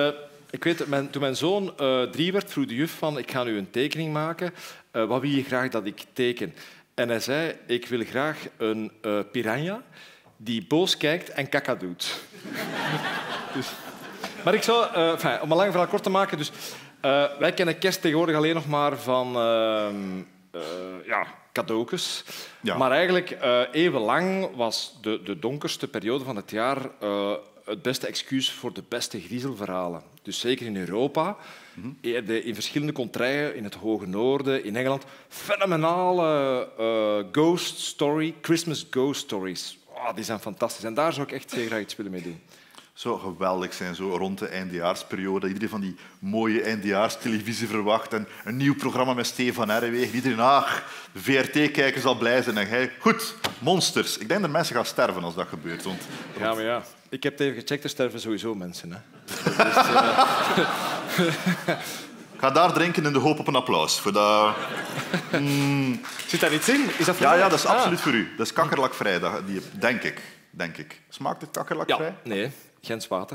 Ik weet, mijn, toen mijn zoon uh, drie werd, vroeg de juf van ik ga nu een tekening maken. Uh, wat wil je graag dat ik teken? En hij zei, ik wil graag een uh, piranha die boos kijkt en kaka doet. dus. Maar ik zou, uh, enfin, om een lang verhaal kort te maken, dus, uh, wij kennen kerst tegenwoordig alleen nog maar van uh, uh, ja, cadeautjes. Ja. Maar eigenlijk uh, eeuwenlang was de, de donkerste periode van het jaar uh, het beste excuus voor de beste griezelverhalen. Dus zeker in Europa, mm-hmm. in verschillende contraien, in het Hoge Noorden, in Engeland, fenomenale uh, ghost story, Christmas ghost stories. Oh, die zijn fantastisch. En daar zou ik echt zeer graag iets willen mee doen. Zou geweldig zijn, zo rond de eindejaarsperiode. Iedereen van die mooie eindejaarstelevisie verwacht. En een nieuw programma met Stefan Herrewegen. Iedereen, ah, de V R T-kijker zal blij zijn. En hij, goed, monsters. Ik denk dat mensen gaan sterven als dat gebeurt. Want, want... Ja, maar ja. Ik heb het even gecheckt, er sterven sowieso mensen. Hè. Dus, uh... Ik ga daar drinken in de hoop op een applaus. Voor dat... mm. Zit daar iets in? Is dat voor ja, mij? ja, dat is ah. absoluut voor u. Dat is kakkerlakvrij, dat, die, denk ik. Denk ik. Smaakt het kakkerlakvrij? Ja, nee. Gens water.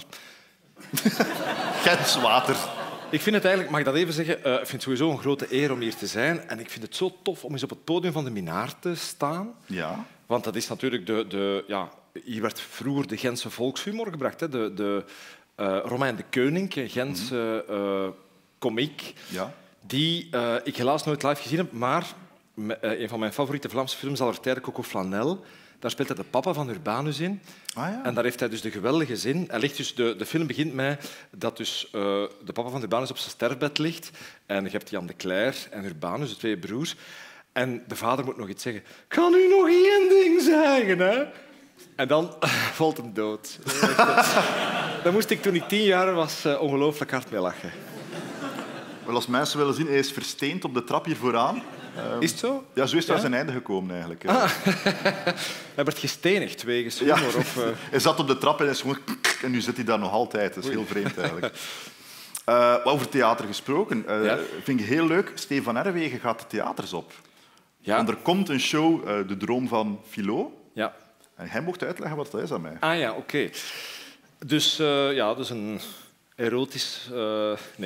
Gens water. Ik vind het eigenlijk, mag ik dat even zeggen, uh, ik vind het sowieso een grote eer om hier te zijn. En ik vind het zo tof om eens op het podium van de Minaar te staan. Ja. Want dat is natuurlijk de... de ja, hier werd vroeger de Gentse volkshumor gebracht. Hè. De, de uh, Romein de Keuning, een Gentse uh, komiek, Ja. die uh, ik helaas nooit live gezien heb, maar uh, een van mijn favoriete Vlaamse films aller tijden, Coco Flanel. Daar speelt hij de papa van Urbanus in. Ah, ja. En daar heeft hij dus de geweldige zin. Hij ligt dus de, de film begint met dat dus, uh, de papa van Urbanus op zijn sterfbed ligt. En je hebt Jan de Cler en Urbanus, de twee broers. En de vader moet nog iets zeggen. Ik kan u nog één ding zeggen, hè? En dan valt hem dood. Daar moest ik toen ik tien jaar was uh, ongelooflijk hard mee lachen. Wel, als mensen willen zien, hij is versteend op de trap hier vooraan. Um, Is het zo? Ja, zo is het Ja? aan zijn einde gekomen eigenlijk. Ah. Hij werd gestenigd wegens humor. Ja. Of, uh... Hij zat op de trap en, is gewoon... en nu zit hij daar nog altijd. Dat is heel vreemd eigenlijk. Uh, over theater gesproken, uh, Ja? vind ik heel leuk. Stefan Herrewegen gaat de theaters op. Ja. Want er komt een show, uh, De Droom van Philo. Ja. En hij mocht uitleggen wat dat is aan mij. Ah ja, oké. Okay. Dus uh, ja, dus een erotisch... Uh, nee.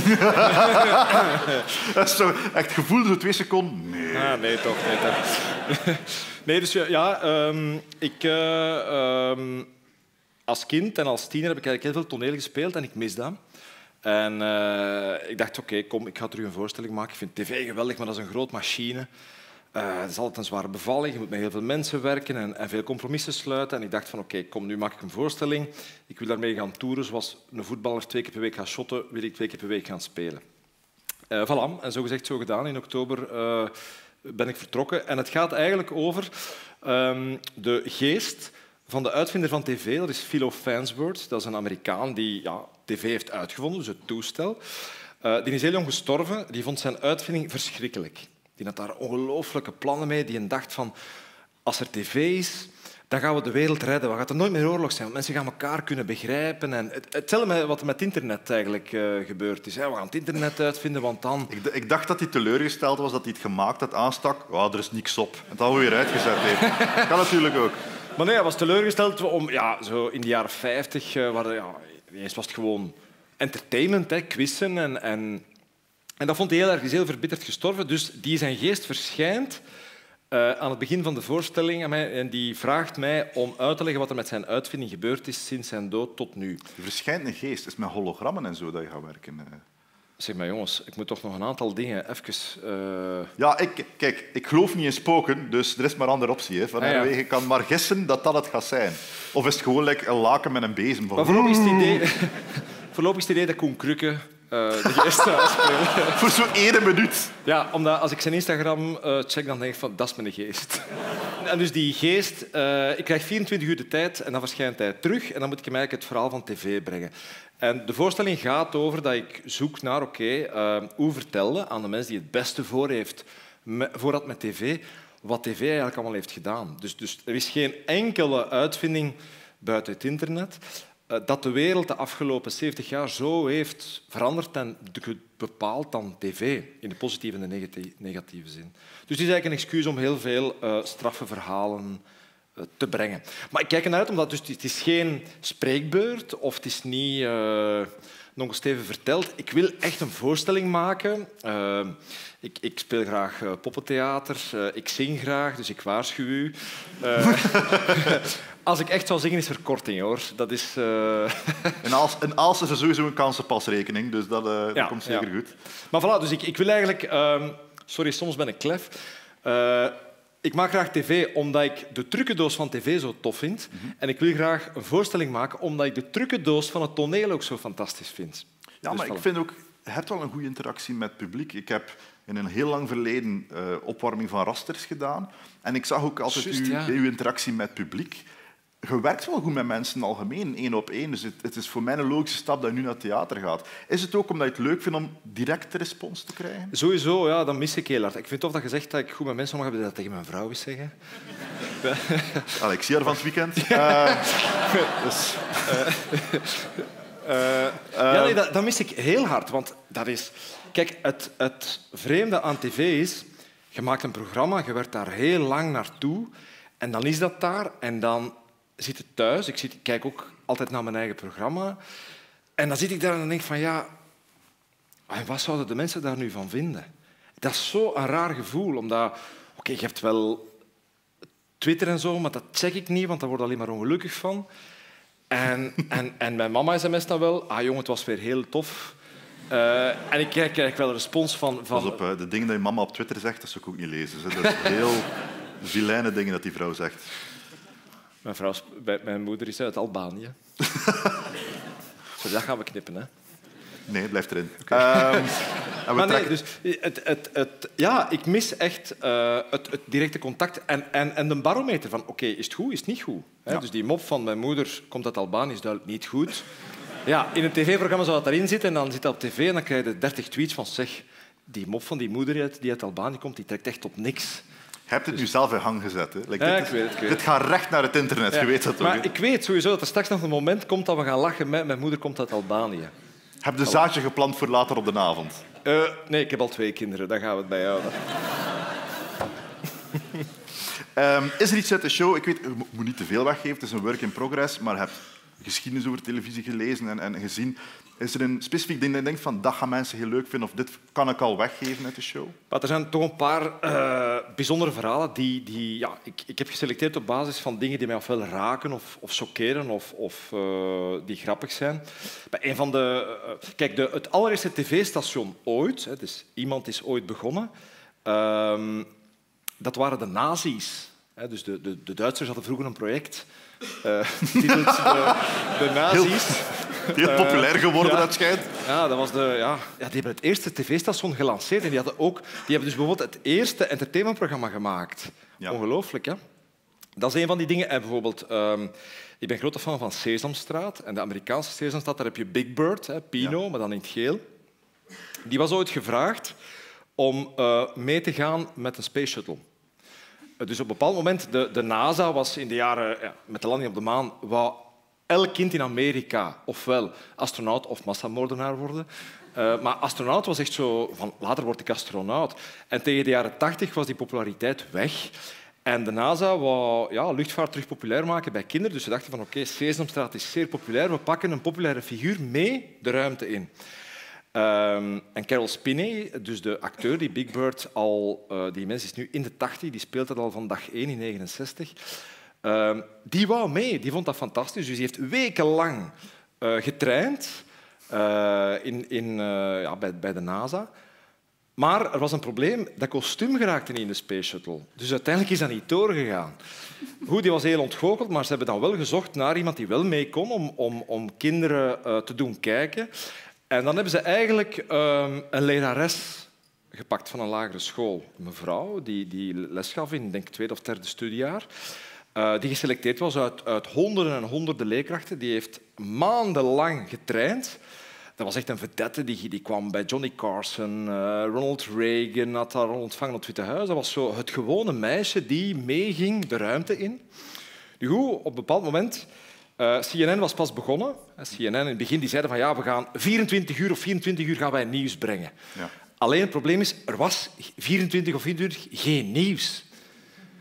Dat is zo echt gevoel zo twee seconden. Nee. Ah, nee, toch. Nee, toch. nee dus ja, um, ik... Uh, um, als kind en als tiener heb ik eigenlijk heel veel toneel gespeeld en ik mis dat. En uh, ik dacht, oké, okay, kom, ik ga terug een voorstelling maken. Ik vind tv geweldig, maar dat is een groot machine. Uh, het is altijd een zware bevalling. Je moet met heel veel mensen werken en, en veel compromissen sluiten. En ik dacht van, oké, okay, kom, nu maak ik een voorstelling. Ik wil daarmee gaan toeren. Zoals een voetballer twee keer per week gaat shotten, wil ik twee keer per week gaan spelen. Uh, voilà, en zo gezegd, zo gedaan. In oktober uh, ben ik vertrokken. En het gaat eigenlijk over um, de geest van de uitvinder van tv. Dat is Philo Farnsworth. Dat is een Amerikaan die ja, tv heeft uitgevonden, dus het toestel. Uh, die is heel jong gestorven. Die vond zijn uitvinding verschrikkelijk. Die had daar ongelooflijke plannen mee. Die dacht van, als er tv is, dan gaan we de wereld redden. We gaan er nooit meer oorlog zijn. Want mensen gaan elkaar kunnen begrijpen. En hetzelfde met wat er met internet eigenlijk uh, gebeurd is. We gaan het internet uitvinden, want dan... Ik, ik dacht dat hij teleurgesteld was dat hij het gemaakt had, aanstak. Oh, er is niks op. En dat weer uitgezet heeft. Kan natuurlijk ook. Maar nee, hij was teleurgesteld om... Ja, zo in de jaren vijftig uh, waren, ja, eens was het gewoon entertainment, hè, quizzen en... en En dat vond hij heel erg, is heel verbitterd gestorven. Dus die zijn geest verschijnt uh, aan het begin van de voorstelling aan mij, en die vraagt mij om uit te leggen wat er met zijn uitvinding gebeurd is sinds zijn dood tot nu. Er verschijnt een geest. Het is met hologrammen en zo dat je gaat werken. Zeg maar jongens, ik moet toch nog een aantal dingen even... Uh... Ja, ik, kijk, ik geloof niet in spoken, dus er is maar een andere optie. Hè. Van ah, ja. Je kan maar gissen dat dat het gaat zijn. Of is het gewoon like, een laken met een bezem? Van... Maar voorlopig is het idee, voorlopig is het idee dat Koen Krukke Uh, de geest uitspelen. Voor zo'n ene minuut. Ja, omdat als ik zijn Instagram uh, check, dan denk ik van, dat is mijn geest. En dus die geest, uh, ik krijg vierentwintig uur de tijd en dan verschijnt hij terug en dan moet ik hem eigenlijk het verhaal van tv brengen. En de voorstelling gaat over dat ik zoek naar, oké, okay, uh, hoe vertellen aan de mensen die het beste voor, heeft, me, voor had met tv, wat tv eigenlijk allemaal heeft gedaan. Dus, dus er is geen enkele uitvinding buiten het internet dat de wereld de afgelopen zeventig jaar zo heeft veranderd en bepaald dan tv, in de positieve en de negatieve zin. Dus het is eigenlijk een excuus om heel veel uh, straffe verhalen te brengen. Maar ik kijk er naar uit, omdat dus, het is geen spreekbeurt of het is niet uh, nog Steven vertelt. Ik wil echt een voorstelling maken. Uh, ik, ik speel graag uh, poppentheater, uh, ik zing graag, dus ik waarschuw u. Uh, als ik echt zou zingen, is verkorting, hoor. Dat is... Uh... en, als, en als is er sowieso een kansenpasrekening, dus dat, uh, ja, dat komt zeker ja. goed. Maar voilà, dus ik, ik wil eigenlijk... Uh, sorry, soms ben ik klef. Uh, Ik maak graag tv omdat ik de trucendoos van tv zo tof vind. Mm-hmm. En ik wil graag een voorstelling maken omdat ik de trucendoos van het toneel ook zo fantastisch vind. Ja, dus maar voilà. ik vind ook... Je hebt wel een goede interactie met het publiek. Ik heb in een heel lang verleden uh, opwarming van rasters gedaan. En ik zag ook altijd Just, uw, ja. uw interactie met het publiek. Je werkt wel goed met mensen in het algemeen, één op één. Dus het, het is voor mij een logische stap dat je nu naar het theater gaat. Is het ook omdat je het leuk vindt om direct de respons te krijgen? Sowieso, ja, dat mis ik heel hard. Ik vind het tof dat je zegt dat ik goed met mensen mag hebben. Dat tegen mijn vrouw eens zeggen. Allee, ik zie haar van het weekend. Uh, dus. uh, uh, uh, ja, nee, dat, dat mis ik heel hard. Want dat is... Kijk, het, het vreemde aan tv is... Je maakt een programma, je werkt daar heel lang naartoe. En dan is dat daar. En dan zit het thuis. Ik, zit, ik kijk ook altijd naar mijn eigen programma. En dan zit ik daar en dan denk ik van... Ja, wat zouden de mensen daar nu van vinden? Dat is zo een raar gevoel. Omdat... Oké, okay, je hebt wel Twitter en zo, maar dat check ik niet, want daar word ik alleen maar ongelukkig van. En, en, en mijn mama sms't dan wel. Ah, jongen, het was weer heel tof. Uh, en ik krijg, krijg wel een respons van... van... Pas op, uh, de dingen die je mama op Twitter zegt, dat zou ik ook niet lezen. Dat is heel vilijne dingen dat die vrouw zegt. Mijn, vrouw, mijn moeder is uit Albanië. Zo, dat gaan we knippen, hè. Nee, het blijft erin. Okay. Um, maar nee, dus het, het, het, ja, ik mis echt uh, het, het directe contact en, en, en de barometer van oké, okay, is het goed, is het niet goed? Hè? Ja. Dus die mop van mijn moeder komt uit Albanië, is duidelijk niet goed. Ja, in een tv-programma zou dat erin zitten en dan zit dat op tv en dan krijg je dertig tweets van zeg, die mop van die moeder die uit, die uit Albanië komt, die trekt echt op niks. Je hebt het nu zelf in gang gezet. Hè? Like, ja, dit, ik weet het, ik weet dit gaat recht naar het internet, ja. je weet dat ook. Maar hè? ik weet sowieso dat er straks nog een moment komt dat we gaan lachen met mijn moeder komt uit Albanië. Heb je een zaadje geplant voor later op de avond? Uh, nee, ik heb al twee kinderen, daar gaan we het bij houden. um, is er iets uit de show? Ik weet, je moet niet te veel weggeven, het is een work in progress, maar je hebt geschiedenis over televisie gelezen en, en gezien. Is er een specifiek ding dat je denkt van dat gaan mensen heel leuk vinden of dit kan ik al weggeven uit de show? Maar er zijn toch een paar uh, bijzondere verhalen die, die ja, ik, ik heb geselecteerd op basis van dingen die mij ofwel raken of, of chockeren of, of uh, die grappig zijn. Bij een van de, uh, kijk, de, het allereerste tv-station ooit, hè, dus iemand is ooit begonnen, uh, dat waren de nazi's. Hè, dus de, de, de Duitsers hadden vroeger een project uh, getiteld de, de nazi's. Heel populair geworden, uh, ja. dat schijnt. Ja, dat was de, ja. Ja, die hebben het eerste tv-station gelanceerd en die, hadden ook, die hebben dus bijvoorbeeld het eerste entertainmentprogramma gemaakt. Ja. Ongelooflijk, hè? Dat is een van die dingen. En bijvoorbeeld, um, ik ben grote fan van Sesamstraat. En de Amerikaanse Sesamstraat, daar heb je Big Bird, hè, Pino, ja. maar dan in het geel. Die was ooit gevraagd om uh, mee te gaan met een space shuttle. Dus op een bepaald moment, de, de NASA was in de jaren ja, met de landing op de maan, wou elk kind in Amerika ofwel astronaut of massamoordenaar worden. Uh, maar astronaut was echt zo van, later word ik astronaut. En tegen de jaren tachtig was die populariteit weg. En de NASA wou ja, luchtvaart terug populair maken bij kinderen. Dus ze dachten van, oké, okay, Sesamstraat is zeer populair. We pakken een populaire figuur mee de ruimte in. Um, en Carol Spinney, dus de acteur die Big Bird al... Uh, die mens is nu in de tachtig, die speelt dat al van dag één in negenenzestig. Uh, die wou mee, die vond dat fantastisch. Dus die heeft wekenlang uh, getraind uh, in, in, uh, ja, bij, bij de NASA. Maar er was een probleem. Dat kostuum geraakte niet in de Space Shuttle. Dus uiteindelijk is dat niet doorgegaan. Goed, die was heel ontgoocheld, maar ze hebben dan wel gezocht naar iemand die wel mee kon om, om, om kinderen uh, te doen kijken. En dan hebben ze eigenlijk um, een lerares gepakt van een lagere school. Een mevrouw die, die les gaf in denk, tweede of derde studiejaar. Uh, die geselecteerd was uit, uit honderden en honderden leerkrachten. Die heeft maandenlang getraind. Dat was echt een vedette. Die, die kwam bij Johnny Carson. Uh, Ronald Reagan had haar ontvangen op het Witte Huis. Dat was zo het gewone meisje die meeging de ruimte in. Nu goed, op een bepaald moment... Uh, C N N was pas begonnen. C N N in het begin die zeiden van ja, we gaan vierentwintig uur of vierentwintig uur gaan wij nieuws brengen. Ja. Alleen het probleem is, er was vierentwintig of vierentwintig geen nieuws.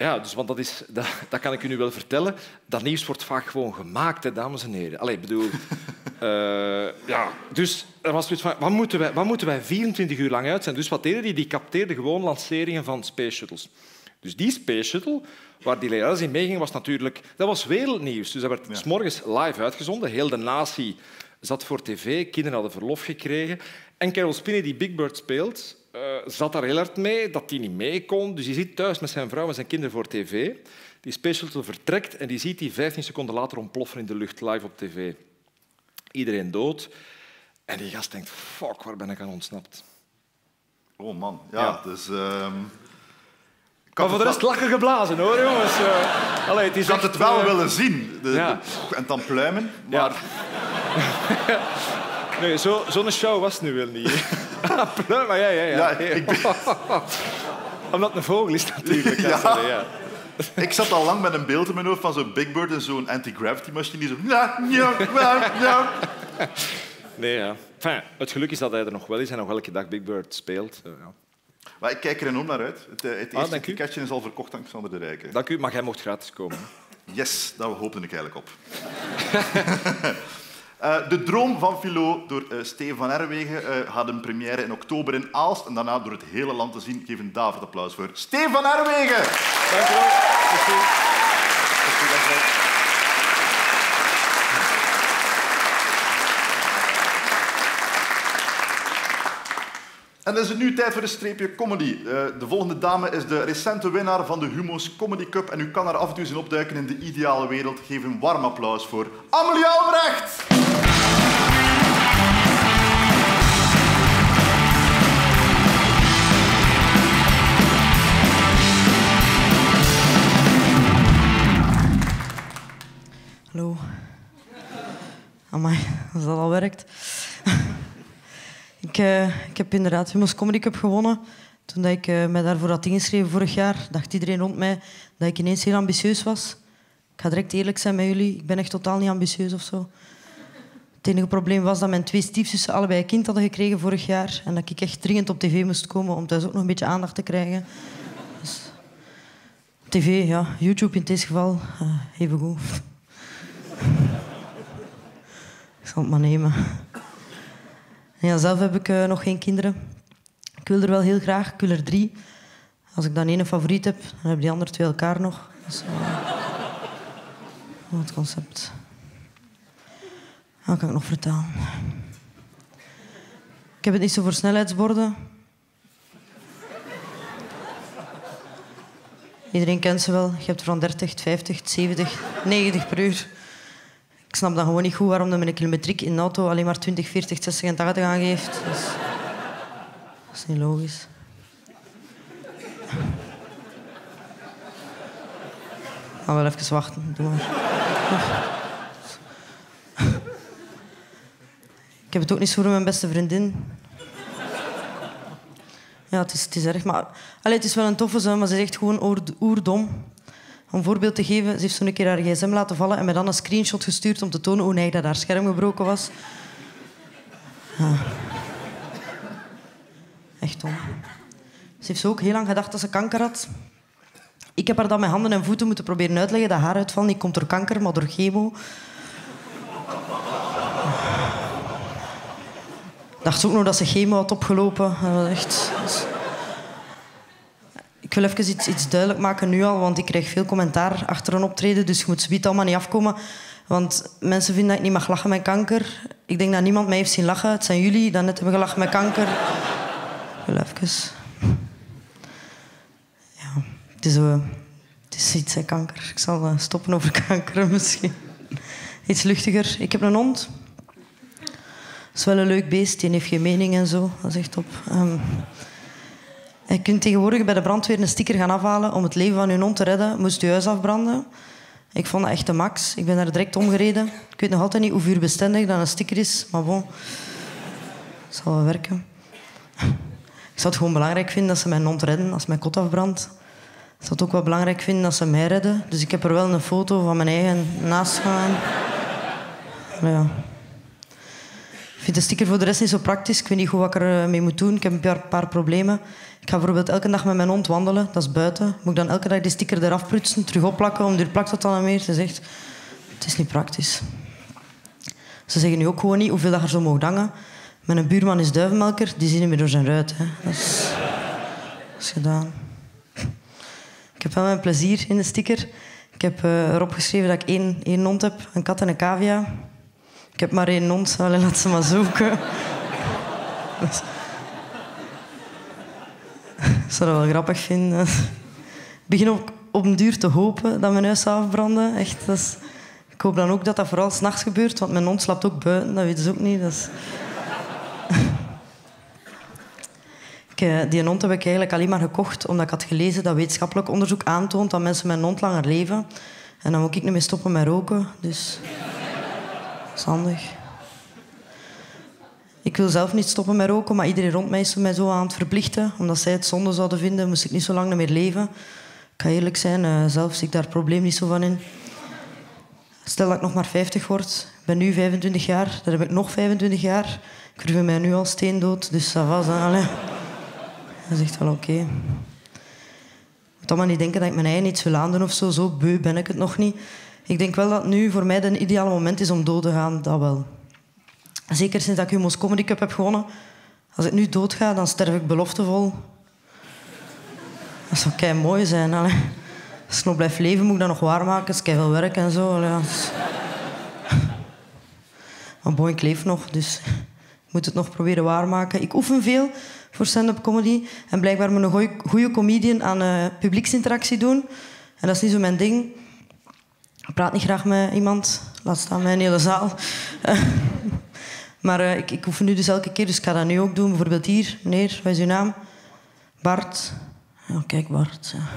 Ja, dus, want dat, is, dat, dat kan ik u nu wel vertellen. Dat nieuws wordt vaak gewoon gemaakt, hè, dames en heren. Allee, ik bedoel... uh, ja, dus er was zoiets van, wat moeten, wij, wat moeten wij vierentwintig uur lang uit zijn? Dus wat deden die? Die capteerden gewoon lanceringen van space shuttles. Dus die space shuttle, waar die lerares in meeging, was natuurlijk... Dat was wereldnieuws. Dus dat werd ja. 's morgens live uitgezonden. Heel de natie zat voor tv. Kinderen hadden verlof gekregen. En Carol Spinney, die Big Bird speelt... Uh, zat daar heel hard mee, dat hij niet mee kon. Dus hij zit thuis met zijn vrouw en zijn kinderen voor tv. Die space shuttle vertrekt en die ziet die vijftien seconden later ontploffen in de lucht, live op tv. Iedereen dood. En die gast denkt, fuck, waar ben ik aan ontsnapt? Oh man, ja, ja. dus... Um... Maar voor de rest lachen geblazen, hoor, jongens. Uh, allee, het is ik had echt, het wel uh... willen zien. De, ja. de, en dan pluimen, maar... Ja. Nee, zo, zo'n show was het nu wel niet. Maar ja, ja, ja. ja ik ben... Omdat het een vogel is, natuurlijk. Ja. Sorry, ja. Ik zat al lang met een beeld in mijn hoofd van zo'n Big Bird en zo'n anti-gravity machine die zo... Ja, ja, ja, ja. Nee, ja. Enfin, het geluk is dat hij er nog wel is en nog elke dag Big Bird speelt. Ja. Maar ik kijk er enorm naar uit. Het, het eerste ah, ticketje is al verkocht aan Xander de Rijke. Dank u, maar jij mocht gratis komen. Yes, daar hoopte ik eigenlijk op. Uh, de Droom van Philo door uh, Steven van Herwegen uh, had een première in oktober in Aalst en daarna door het hele land te zien. Geef een daverend applaus voor Steven van Herwegen. Dank u wel. En dan is het nu tijd voor een streepje comedy. Uh, de volgende dame is de recente winnaar van de Humo's Comedy Cup en u kan haar af en toe zien opduiken in de ideale wereld. Geef een warm applaus voor Amelie Albrecht. Hallo. Amai, als dat al werkt. ik, uh, ik heb inderdaad Humo's Comedy Cup gewonnen. Toen dat ik uh, mij daarvoor had ingeschreven vorig jaar, dacht iedereen rond mij dat ik ineens heel ambitieus was. Ik ga direct eerlijk zijn met jullie. Ik ben echt totaal niet ambitieus of zo. Het enige probleem was dat mijn twee stiefzussen allebei een kind hadden gekregen vorig jaar. En dat ik echt dringend op tv moest komen om thuis ook nog een beetje aandacht te krijgen. Dus, tv, ja. YouTube in dit geval. Uh, even goed. Ik zal het maar nemen. En ja, zelf heb ik uh, nog geen kinderen. Ik wil er wel heel graag. Ik wil er drie. Als ik dan één favoriet heb, dan hebben die andere twee elkaar nog. Dat is uh, het concept. Wat kan ik nog vertellen? Ik heb het niet zo voor snelheidsborden. Iedereen kent ze wel. Je hebt er van dertig, vijftig, zeventig, negentig per uur. Ik snap dan gewoon niet goed waarom mijn kilometriek in de auto alleen maar twintig, veertig, zestig en tachtig aangeeft. Dat is, dat is niet logisch. Ik ga wel even wachten. Doe maar. Ik heb het ook niet zo voor mijn beste vriendin. Ja, het is, het is erg. Maar, allez, het is wel een toffe zo, maar ze is echt gewoon oer, oerdom. Om een voorbeeld te geven, ze heeft zo'n keer haar gsm laten vallen en me dan een screenshot gestuurd om te tonen hoe neig dat haar scherm gebroken was. Ja. Echt dom. Ze heeft zo ook heel lang gedacht dat ze kanker had. Ik heb haar dan met handen en voeten moeten proberen uitleggen dat haaruitval niet komt door kanker, maar door chemo. Ik dacht ook nog dat ze chemo had opgelopen. Dat was echt... Ik wil even iets, iets duidelijk maken nu al, want ik krijg veel commentaar achter een optreden, dus je moet zoiets allemaal niet afkomen. Want mensen vinden dat ik niet mag lachen met kanker. Ik denk dat niemand mij heeft zien lachen. Het zijn jullie die net hebben gelachen met kanker. Ik wil even... Ja, het is, uh, het is iets, hè, kanker. Ik zal uh, stoppen over kanker misschien. Iets luchtiger. Ik heb een hond. Dat is wel een leuk beest, die heeft geen mening en zo. Dat is echt top. Um, je kunt tegenwoordig bij de brandweer een sticker gaan afhalen om het leven van je hond te redden. Moest je huis afbranden. Ik vond dat echt de max. Ik ben daar direct omgereden. Ik weet nog altijd niet hoe vuurbestendig dat een sticker is, maar bon. Het zal wel werken. Ik zou het gewoon belangrijk vinden dat ze mijn hond redden als mijn kot afbrandt. Ik zou het ook wel belangrijk vinden dat ze mij redden. Dus ik heb er wel een foto van mijn eigen naast gaan. Ja. Ik vind de sticker voor de rest niet zo praktisch. Ik weet niet goed wat ik er mee moet doen. Ik heb een paar, paar problemen. Ik ga bijvoorbeeld elke dag met mijn hond wandelen. Dat is buiten. Moet ik dan elke dag die sticker eraf prutsen, terug opplakken, om die plakt dat dan niet meer. Het is echt... Het is niet praktisch. Ze zeggen nu ook gewoon niet hoeveel dat er zo mogen hangen. Mijn buurman is duivenmelker, die ziet niet meer door zijn ruit. Hè. Dat, is... dat is gedaan. Ik heb wel mijn plezier in de sticker. Ik heb uh, erop geschreven dat ik één, één hond heb, een kat en een cavia. Ik heb maar één hond, allee, laat ze maar zoeken. Dus... Ik zou dat wel grappig vinden. Ik begin ook op een duur te hopen dat mijn huis zou afbranden. Echt, dat is... Ik hoop dan ook dat dat vooral 's nachts gebeurt, want mijn hond slaapt ook buiten, dat weten ze ook niet. Dat is... ik, die hond heb ik eigenlijk alleen maar gekocht omdat ik had gelezen dat wetenschappelijk onderzoek aantoont dat mensen met een hond langer leven. En dan moet ik niet meer stoppen met roken, dus dat is handig. Ik wil zelf niet stoppen met roken, maar iedereen rond mij is mij zo aan het verplichten. Omdat zij het zonde zouden vinden, moest ik niet zo lang meer leven. Ik ga eerlijk zijn, uh, zelf zie ik daar het probleem niet zo van in. Stel dat ik nog maar vijftig word. Ik ben nu vijfentwintig jaar, dan heb ik nog vijfentwintig jaar. Ik vind mij nu al steendood, dus dat was... Allee. Dat is echt wel oké. Okay. Ik moet allemaal niet denken dat ik mijn eigen iets wil aandoen of zo. Zo beu ben ik het nog niet. Ik denk wel dat nu voor mij het ideale moment is om dood te gaan. Dat wel. Zeker sinds dat ik Humo's Comedy Cup heb gewonnen. Als ik nu doodga, dan sterf ik beloftevol. Dat zou kei mooi zijn. Allee. Als ik nog blijf leven, moet ik dat nog waarmaken. Dat is kei veel werk en zo. Allee, is... Maar boy, ik leef nog, dus ik moet het nog proberen waarmaken. Ik oefen veel voor stand-up comedy. En blijkbaar moet een goede comedian aan uh, publieksinteractie doen. En dat is niet zo mijn ding. Ik praat niet graag met iemand. Laat staan met een hele zaal. Uh, maar uh, ik, ik oefen nu dus elke keer, dus ik ga dat nu ook doen. Bijvoorbeeld hier, meneer, wat is uw naam? Bart. Oh, kijk, Bart. Ja.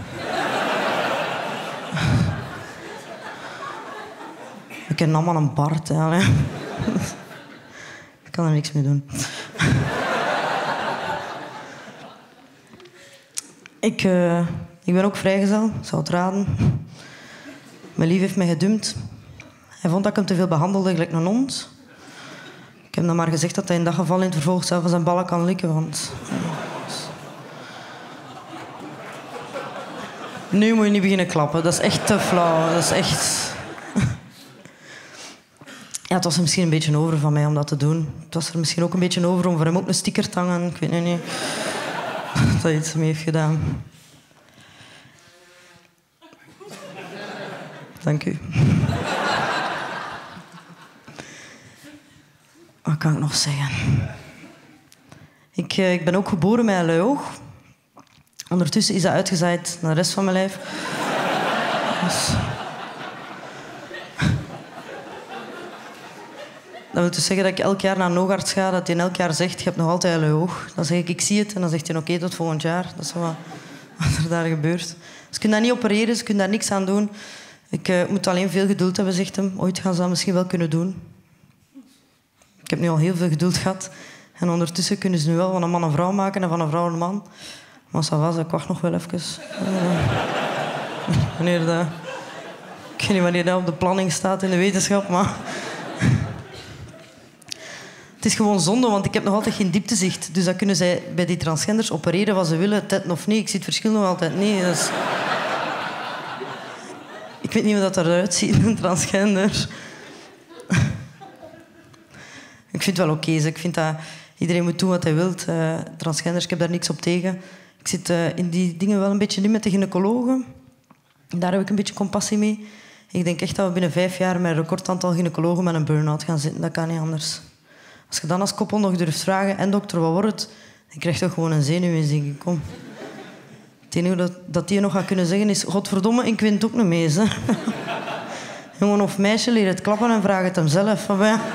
Ik ken allemaal een Bart. Hè. Ik kan er niks mee doen. ik, uh, ik ben ook vrijgezel, zou het raden. Mijn lief heeft mij gedumpt. Hij vond dat ik hem te veel behandelde, gelijk een hond. Ik heb dan maar gezegd dat hij in dat geval in het vervolg zelf van zijn ballen kan likken, want... Nu moet je niet beginnen klappen. Dat is echt te flauw. Dat is echt... Ja, het was er misschien een beetje over van mij om dat te doen. Het was er misschien ook een beetje over om voor hem ook een sticker te hangen. Ik weet het niet. Dat hij iets mee heeft gedaan. Dank u. Wat kan ik nog zeggen? Ik, ik ben ook geboren met een lui oog. Ondertussen is dat uitgezaaid naar de rest van mijn lijf. Dus... Dat wil dus zeggen dat ik elk jaar naar een oogarts ga, dat hij elk jaar zegt, je hebt nog altijd een lui oog. Dan zeg ik, ik zie het. En dan zegt hij, oké, okay, tot volgend jaar. Dat is wat, wat er daar gebeurt. Ze kunnen dat niet opereren, ze kunnen daar niks aan doen. Ik uh, moet alleen veel geduld hebben, zegt hem. Ooit gaan ze dat misschien wel kunnen doen. Ik heb nu al heel veel geduld gehad. En ondertussen kunnen ze nu wel van een man een vrouw maken en van een vrouw een man. Maar ça va, ik wacht nog wel even. Uh, wanneer dat... Ik weet niet wanneer dat op de planning staat in de wetenschap, maar... Het is gewoon zonde, want ik heb nog altijd geen dieptezicht. Dus dan kunnen zij bij die transgenders opereren wat ze willen, tet of niet. Ik zie het verschil nog altijd niet. Dus... Ik weet niet hoe dat eruit ziet, een transgender. Ik vind het wel oké. Okay, ik vind dat iedereen moet doen wat hij wil. Uh, transgenders, ik heb daar niks op tegen. Ik zit uh, in die dingen wel een beetje nu met de gynaecologen. Daar heb ik een beetje compassie mee. Ik denk echt dat we binnen vijf jaar met een record aantal gynaecologen met een burn-out gaan zitten. Dat kan niet anders. Als je dan als koppel nog durft vragen, en dokter, wat wordt het? Dan krijg je toch gewoon een zenuwinzinking. Kom. Het enige dat, dat die nog gaat kunnen zeggen is... Godverdomme, ik wint ook niet mee. Hè. Jongen of meisje, leer het klappen en vraag het hem zelf. Of, ja.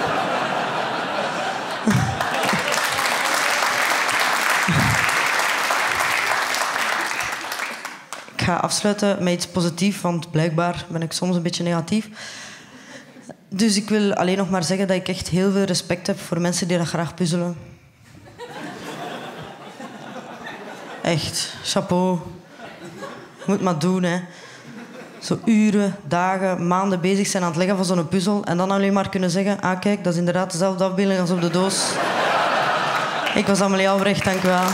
Ik ga afsluiten met iets positiefs, want blijkbaar ben ik soms een beetje negatief. Dus ik wil alleen nog maar zeggen dat ik echt heel veel respect heb voor mensen die dat graag puzzelen. Echt, chapeau. Moet maar doen, hè. zo uren, dagen, maanden bezig zijn aan het leggen van zo'n puzzel en dan alleen maar kunnen zeggen, ah kijk, dat is inderdaad dezelfde afbeelding als op de doos. Ik was Amelie Albrecht, dank u wel.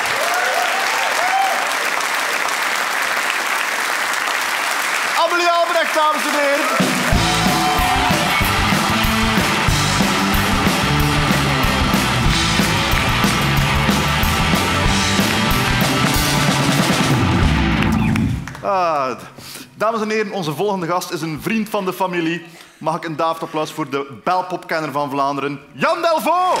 Amelie Albrecht, dames en heren. Ah, dames en heren, onze volgende gast is een vriend van de familie. Mag ik een daverapplaus voor de belpopkenner van Vlaanderen, Jan Delvaux.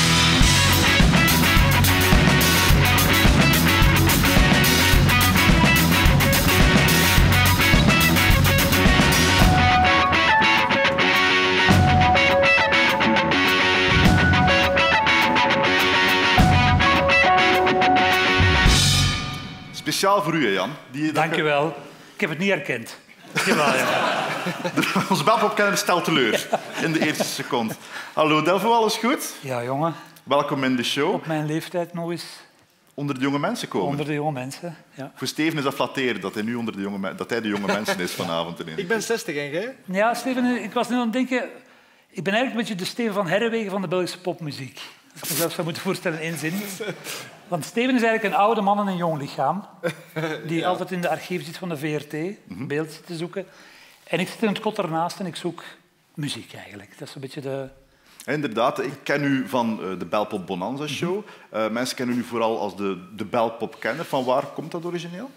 Speciaal voor u, hè, Jan. Die, Dank je wel. Ik heb het niet herkend. Jawel, ja. Onze belpopkenner stelt teleur in de eerste seconde. Hallo Delvaux, alles goed? Ja, jongen. Welkom in de show. Op mijn leeftijd nog eens Onder de jonge mensen komen. onder de jonge mensen. Ja, Voor Steven is dat flatterend dat hij nu onder de jonge, me- dat hij de jonge mensen is vanavond. Erin. Ik ben zestig en jij? ja Steven, ik was nu aan het denken... Ik ben eigenlijk een beetje de Steven van Herrewegen van de Belgische popmuziek. Als ik mezelf zou moeten voorstellen in één zin. Want Steven is eigenlijk een oude man en een jong lichaam. Die ja. altijd in de archief zit van de V R T, mm-hmm. beeld zit te zoeken. En ik zit in het kot ernaast en ik zoek muziek eigenlijk. Dat is een beetje de... Ja, inderdaad, ik ken u van uh, de Belpop Bonanza Show. Uh, mensen kennen u vooral als de, de Belpop-kenner. Van waar komt dat origineel?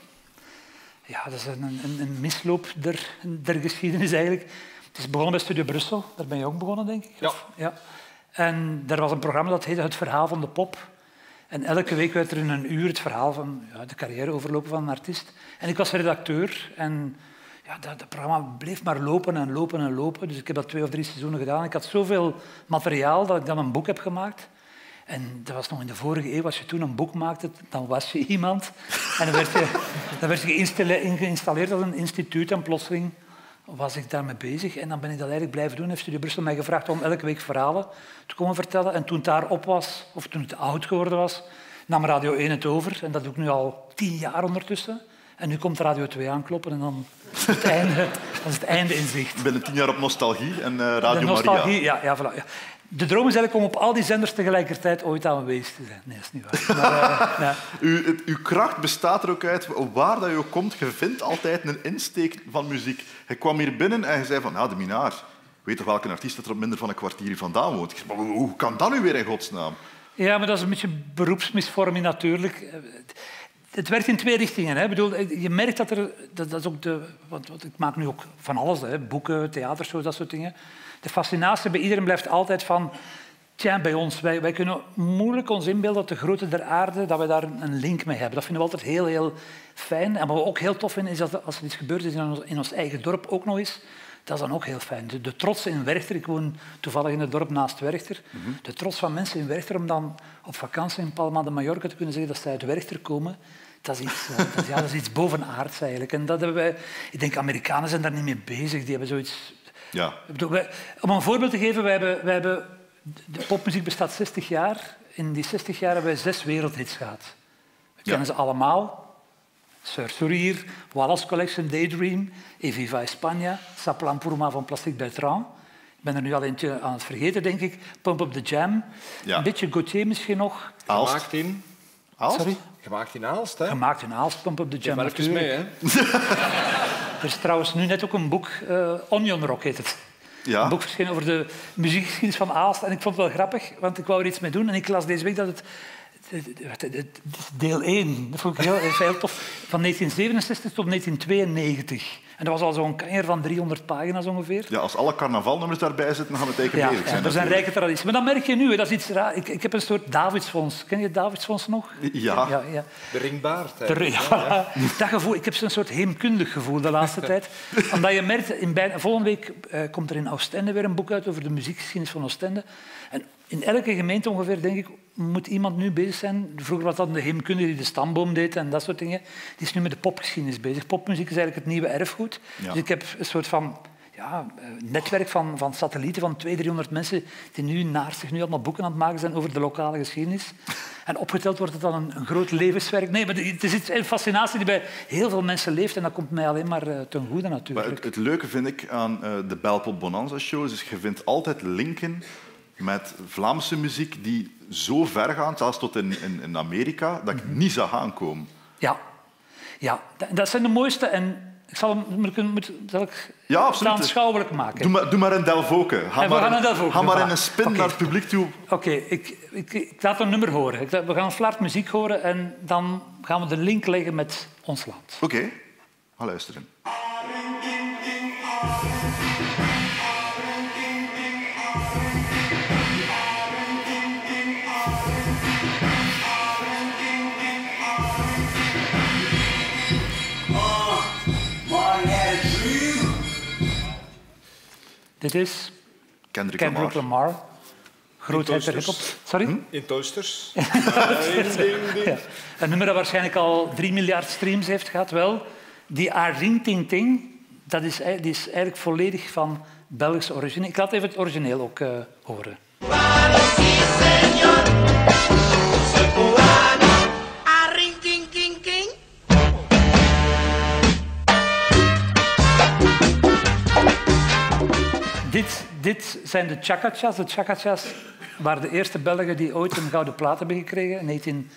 Ja, dat is een, een, een misloop der, der geschiedenis eigenlijk. Het is begonnen bij Studio Brussel. Daar ben je ook begonnen, denk ik. Ja. Of, ja. En daar was een programma dat heette Het Verhaal van de Pop. En elke week werd er in een uur het verhaal van ja, de carrière overlopen van een artiest. En ik was redacteur. En ja, dat, dat programma bleef maar lopen en lopen en lopen. Dus ik heb dat twee of drie seizoenen gedaan. Ik had zoveel materiaal dat ik dan een boek heb gemaakt. En dat was nog in de vorige eeuw. Als je toen een boek maakte, dan was je iemand. En dan werd je, dan werd je geïnstalleerd als een instituut en plotseling was ik daarmee bezig. En dan ben ik dat eigenlijk blijven doen. Heeft Studio Brussel mij gevraagd om elke week verhalen te komen vertellen. En toen het daarop was, of toen het oud geworden was, nam Radio één het over. En dat doe ik nu al tien jaar ondertussen. En nu komt Radio twee aankloppen en dan is het einde, dan is het einde in zicht. Ik ben tien jaar op Nostalgie en uh, Radio de nostalgie, Maria. Ja, ja, voilà, ja. De droom is eigenlijk om op al die zenders tegelijkertijd ooit aanwezig te zijn. Nee, dat is niet waar. Maar, uh, ja. U, het, uw kracht bestaat er ook uit, waar dat je ook komt, je vindt altijd een insteek van muziek. Je kwam hier binnen en je zei van, nou, de Minaar, weet toch welke artiest dat er op minder van een kwartier vandaan woont? Ik zei, maar hoe kan dat nu weer in godsnaam? Ja, maar dat is een beetje beroepsmisvorming natuurlijk. Het werkt in twee richtingen. Hè. Ik bedoel, je merkt dat er... Dat, dat is ook de, want, want ik maak nu ook van alles, hè. Boeken, theatershows, dat soort dingen. De fascinatie bij iedereen blijft altijd van... Tja, bij ons, wij, wij kunnen moeilijk ons inbeelden dat de grootte der aarde, dat we daar een link mee hebben. Dat vinden we altijd heel, heel fijn. En wat we ook heel tof vinden, is dat als er iets gebeurd is in ons, in ons eigen dorp ook nog eens, dat is dan ook heel fijn. De, de trots in Werchter, ik woon toevallig in het dorp naast Werchter, mm-hmm. de trots van mensen in Werchter om dan op vakantie in Palma de Mallorca te kunnen zeggen dat ze uit Werchter komen, dat is iets, dat, ja, dat is iets bovenaards eigenlijk. En dat hebben wij, ik denk, Amerikanen zijn daar niet mee bezig. Die hebben zoiets... Ja. Ik bedoel, wij, om een voorbeeld te geven, wij hebben... Wij hebben de popmuziek bestaat zestig jaar. In die zestig jaar hebben wij zes wereldhits gehad. We kennen ja. ze allemaal. Sir Sourier, Wallace Collection, Daydream, E Viva España, Saplan Purma van Plastic Bertrand. Ik ben er nu al eentje aan het vergeten, denk ik. Pump Up the Jam. Ja. Een beetje Gauthier misschien nog. Aalst. Gemaakt in... Aalst? Sorry? Gemaakt in Aalst, hè? Gemaakt in Aalst, Pump Up the Jam. Maar even mee, hè? Er is trouwens nu net ook een boek, uh, Onion Rock heet het. Ja. Een boek verschenen over de muziekgeschiedenis van Aalst. En ik vond het wel grappig, want ik wou er iets mee doen. En ik las deze week dat het... het, het, het deel één, dat vond ik heel, heel tof. Van negentien zevenenzestig tot negentien tweeënnegentig. En dat was al zo'n kanjer van driehonderd pagina's ongeveer. Ja, als alle carnavalnummers daarbij zitten, dan gaan we tegen ja, bezig zijn. Ja, dat zijn rijke tradities. Maar dan merk je nu, hè, dat is iets raar. Ik, ik heb een soort Davidsfonds. Ken je het Davidsfonds nog? Ja. ja, ja. De ringbaard. De, ja, ja. Dat gevoel, ik heb zo'n soort heemkundig gevoel de laatste tijd. Omdat je merkt, in bijna, volgende week uh, komt er in Oostende weer een boek uit over de muziekgeschiedenis van Oostende. En in elke gemeente ongeveer, denk ik, moet iemand nu bezig zijn. Vroeger was dat de heemkundige die de stamboom deed en dat soort dingen. Die is nu met de popgeschiedenis bezig. Popmuziek is eigenlijk het nieuwe erfgoed. Ja. Dus ik heb een soort van ja, netwerk van, van satellieten van tweehonderd, driehonderd mensen die nu naast zich nu allemaal boeken aan het maken zijn over de lokale geschiedenis. En opgeteld wordt het dan een, een groot levenswerk. Nee, maar het is iets, een fascinatie die bij heel veel mensen leeft en dat komt mij alleen maar uh, ten goede natuurlijk. Maar het, het leuke vind ik aan uh, de Belpop Bonanza shows is je vindt altijd linken met Vlaamse muziek die zo ver gaan, zelfs tot in, in, in Amerika, dat ik niet zag aankomen. Ja. ja, dat zijn de mooiste en ik zal hem moet, moet, zal ik ja, absoluut. aanschouwelijk maken. Doe maar, doe maar een Delvoke. Ga en maar, we gaan een Delvoke. Ga maar in een spin okay. naar het publiek toe. Oké, okay, ik, ik, ik laat een nummer horen. Ik, we gaan een flaart muziek horen en dan gaan we de link leggen met ons land. Oké, okay. Ga luisteren. Dit is Kendrick, Kendrick Lamar. Lamar. Grootheid der hip-hop. Sorry? Hm? In toasters. ja. Een nummer dat waarschijnlijk al drie miljard streams heeft gehad. Wel, die Aring Ting Ting, dat is, die is eigenlijk volledig van Belgische origine. Ik laat even het origineel ook uh, horen. Dit, dit zijn de chakachas. De chakachas waren de eerste Belgen die ooit een gouden plaat hebben gekregen in negentien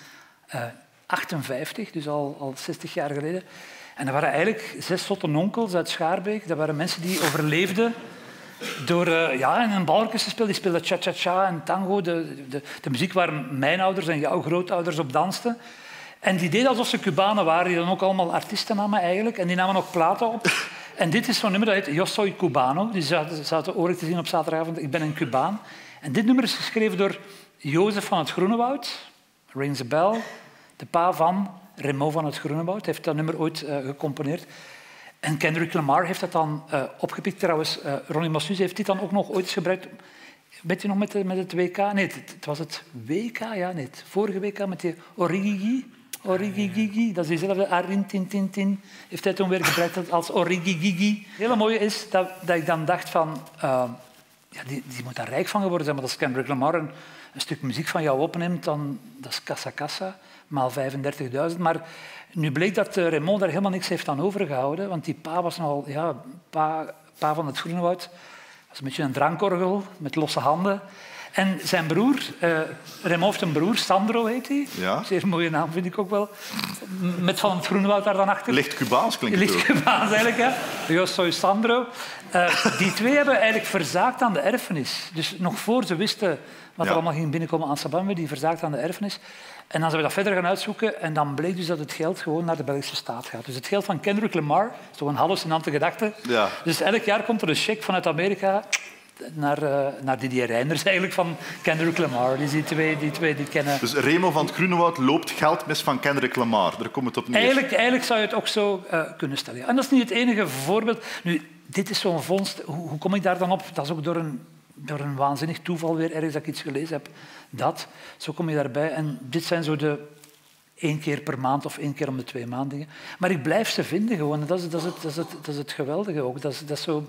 achtenvijftig, dus al, al zestig jaar geleden. En dat waren eigenlijk zes zotte onkels uit Schaarbeek. Dat waren mensen die overleefden door uh, ja, in een balorkest te spelen. Die speelden cha-cha-cha en tango. De, de, de muziek waar mijn ouders en jouw grootouders op dansten. En die deden alsof ze Cubanen waren, die dan ook allemaal artiesten namen eigenlijk. En die namen ook platen op. En dit is zo'n nummer dat heet Yo Soy Cubano. Die zaten, zaten oorlijk te zien op zaterdagavond. Ik ben een Cubaan. En dit nummer is geschreven door Jozef van het Groenewoud. Rings a bell. De pa van Raymond van het Groenewoud. Heeft dat nummer ooit uh, gecomponeerd. En Kendrick Lamar heeft dat dan uh, opgepikt. Trouwens, uh, Ronnie Massus heeft dit dan ook nog ooit eens gebruikt. Weet je nog met, de, met het W K? Nee, het, het was het W K, ja, nee. Het vorige W K met die Origigi. Origigigi, dat is diezelfde Arintintintin. Heeft hij toen weer gebruikt als Origigigi. Het hele mooie is dat, dat ik dan dacht van... Uh, ja, die, die moet daar rijk van geworden zijn, maar als Kendrick Lamar een, een stuk muziek van jou opneemt, dan dat is kassa kassa, maal vijfendertigduizend. Maar nu bleek dat uh, Raymond daar helemaal niks heeft aan overgehouden, want die pa was nogal... Ja, pa, pa van het Groenewoud was een beetje een drankorgel met losse handen. En zijn broer, uh, Raymond heeft een broer, Sandro heet hij. Ja. Zeer mooie naam vind ik ook wel. Met Van het Groenewoud daar dan achter. Licht Cubaans klinkt het Licht Cubaans eigenlijk, hè. Yo soy Sandro. Uh, die twee hebben eigenlijk verzaakt aan de erfenis. Dus nog voor ze wisten wat ja. er allemaal ging binnenkomen aan Sabamwe, die verzaakt aan de erfenis. En dan zijn we dat verder gaan uitzoeken en dan bleek dus dat het geld gewoon naar de Belgische staat gaat. Dus het geld van Kendrick Lamar, dat is toch een hallucinante gedachte. Ja. Dus elk jaar komt er een cheque vanuit Amerika naar, uh, naar Didier Reinders eigenlijk van Kendrick Lamar. Dus die twee die, twee, die kennen... Dus Raymond van het Groenewoud loopt geld mis van Kendrick Lamar. Daar komt het op neer. Eigenlijk, eigenlijk zou je het ook zo uh, kunnen stellen. En dat is niet het enige voorbeeld. Nu, dit is zo'n vondst. Hoe, hoe kom ik daar dan op? Dat is ook door een, door een waanzinnig toeval weer ergens dat ik iets gelezen heb. Dat. Zo kom je daarbij. En dit zijn zo de één keer per maand of één keer om de twee maanden dingen. Maar ik blijf ze vinden gewoon. Dat is, dat is, het, dat is, het, dat is het geweldige ook. Dat is, dat is zo...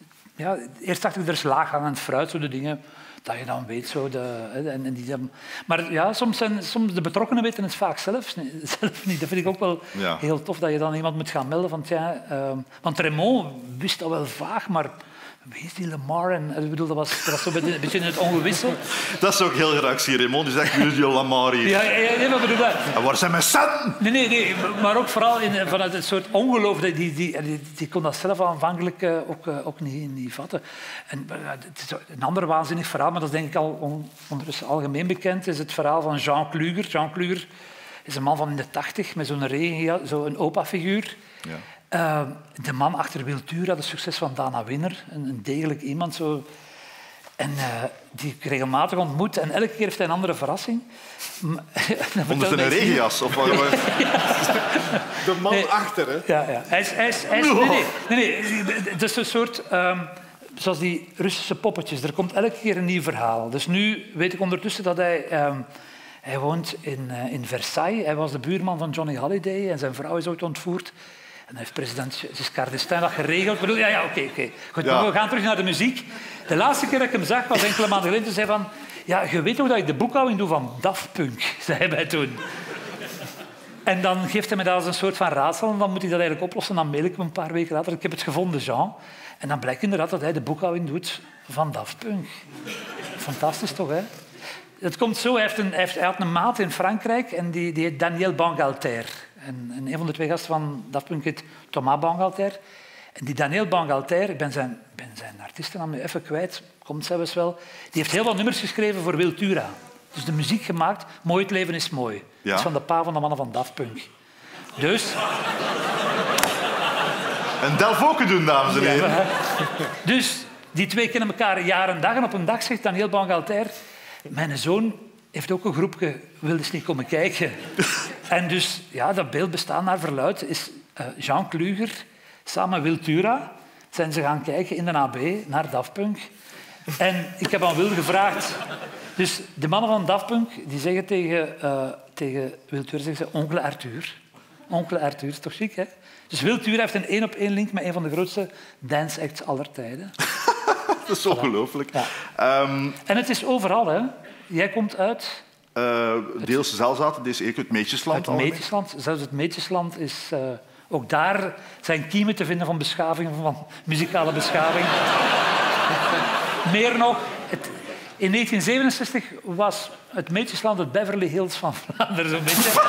Ja, eerst dacht ik, er is laag aan het fruit, zo de dingen dat je dan weet. Zo de, en, en die, maar ja, soms zijn soms de betrokkenen weten het vaak zelf, zelf niet. Dat vind ik ook wel ja. heel tof, dat je dan iemand moet gaan melden. Van, tja, uh, want Raymond wist dat wel vaag, maar wie is die Lamar? En, ik bedoel, dat was, dat was zo een beetje in het ongewissel. Dat is ook heel graag zie Raymond. Die zegt, wie is die Lamar hier? Ja, ja, nee, maar bedoel dat... En waar zijn mijn centen? Nee, nee, nee, maar ook vooral in, vanuit het soort ongeloof. Die, die, die, die kon dat zelf aanvankelijk uh, ook, uh, ook niet, niet vatten. En, uh, het is een ander waanzinnig verhaal, maar dat is denk ik al on, ondertussen algemeen bekend, is het verhaal van Jean Kluger. Jean Kluger is een man van in de tachtig met zo'n regen, zo'n opa-figuur. Ja. Uh, de man achter Wiltura, de succes van Dana Winner, een, een degelijk iemand. Zo. En uh, die ik regelmatig ontmoet. En elke keer heeft hij een andere verrassing. Onder zijn regenjas? Of wat? De man nee. achter, hè? Ja, ja. Hij is... Hij is, hij is nee, nee, nee, nee. Het is een soort... Um, zoals die Russische poppetjes. Er komt elke keer een nieuw verhaal. Dus nu weet ik ondertussen dat hij... Um, hij woont in, uh, in Versailles. Hij was de buurman van Johnny Hallyday. En zijn vrouw is ooit ontvoerd. dan heeft president Giscard d'Estaing dat geregeld. Ik bedoel, ja, ja, oké, oké. Goed, Ja. we gaan terug naar de muziek. De laatste keer dat ik hem zag, was enkele maanden geleden. Toen zei van, ja, je weet toch dat ik de boekhouding doe van Daft Punk, zei hij mij toen. En dan geeft hij me dat als een soort van raadsel en dan moet hij dat eigenlijk oplossen. Dan mail ik hem een paar weken later. Ik heb het gevonden, Jean. En dan blijkt inderdaad dat hij de boekhouding doet van Daft Punk. Fantastisch toch, hè? Het komt zo, hij, heeft een, hij, heeft, hij had een maat in Frankrijk en die, die heet Daniel Bangalter. En, en een van de twee gasten van Daft Punk heet Thomas Bangalter. En die Daniel Bangalter, ik ben zijn, ben zijn artiestennaam nu even kwijt, komt zelfs wel, die heeft heel wat nummers geschreven voor Wiltura. Dus de muziek gemaakt, Mooi het leven is mooi. Ja. Dat is van de pa van de mannen van Daft Punk. Dus... En Delf ook doen, dames en heren. Ja, dus die twee kennen elkaar jaar en dag. En op een dag zegt Daniel Bangalter... Mijn zoon heeft ook een groepje, wil eens niet komen kijken. En dus, ja, dat beeld bestaat naar verluid. Is uh, Jean Kluger samen met Wiltura zijn ze gaan kijken in de A B naar Daft Punk. En ik heb aan Wil gevraagd... Dus de mannen van Daft Punk die zeggen tegen, uh, tegen Wiltura... Zeggen ze, onkel Arthur. Onkel Arthur, is toch chic, hè? Dus Wiltura heeft een één-op-één link met een van de grootste dance acts aller tijden. Dat is ongelooflijk. Ja. Um, En het is overal, hè? Jij komt uit uh, deels Zelzaten, deze eer het Meetjesland. het allebei. Meetjesland. Zelfs het Meetjesland is... Uh, ook daar zijn kiemen te vinden van beschaving, van muzikale beschaving. Meer nog, het, in negentien zevenenzestig was het Meetjesland het Beverly Hills van Vlaanderen, zo'n beetje.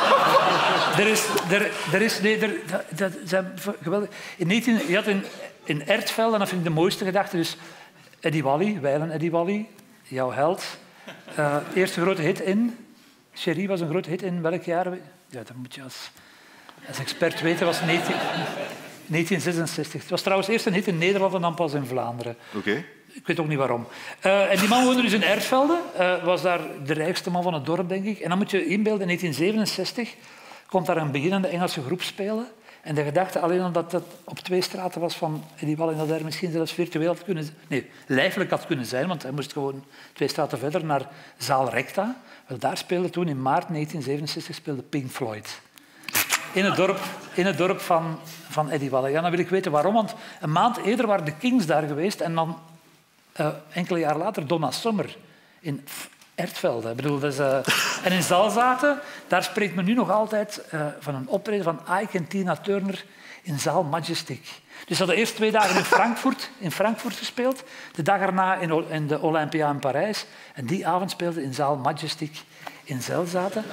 er is... Er, er is nee, er, dat, dat zijn geweldig. In negentien, je had in, in Ertveld, en dat vind ik de mooiste gedachte, dus Eddie Wally, wijlen Eddie Wally, jouw held. Uh, eerste grote hit in... Cherie was een grote hit in welk jaar? Ja, dat moet je als, als expert weten. Was negentien, negentien zesenzestig. Het was trouwens eerst een hit in Nederland en dan pas in Vlaanderen. Oké. Okay. Ik weet ook niet waarom. Uh, en die man woonde dus in Ertvelde. Uh, was daar de rijkste man van het dorp, denk ik. En dan moet je inbeelden, in negentien zevenenzestig komt daar een beginnende Engelse groep spelen. En de gedachte, alleen omdat dat op twee straten was van Eddie Wally, dat hij misschien zelfs virtueel had kunnen... Nee, lijfelijk had kunnen zijn, want hij moest gewoon twee straten verder naar Zaal Recta. Wel, daar speelde toen in maart negentien zevenenzestig speelde Pink Floyd. In het dorp, in het dorp van, van Eddie Wally. Ja, dan wil ik weten waarom, want een maand eerder waren de Kings daar geweest en dan uh, enkele jaar later Donna Summer in Ertvelde. Ik bedoel, dus, uh, en in Zelzaten, daar spreekt men nu nog altijd uh, van een optreden van Ike en Tina Turner in zaal Majestic. Dus ze hadden eerst twee dagen in Frankfurt, in Frankfurt gespeeld, de dag erna in, in de Olympia in Parijs. En die avond speelden in zaal Majestic in Zelzaten.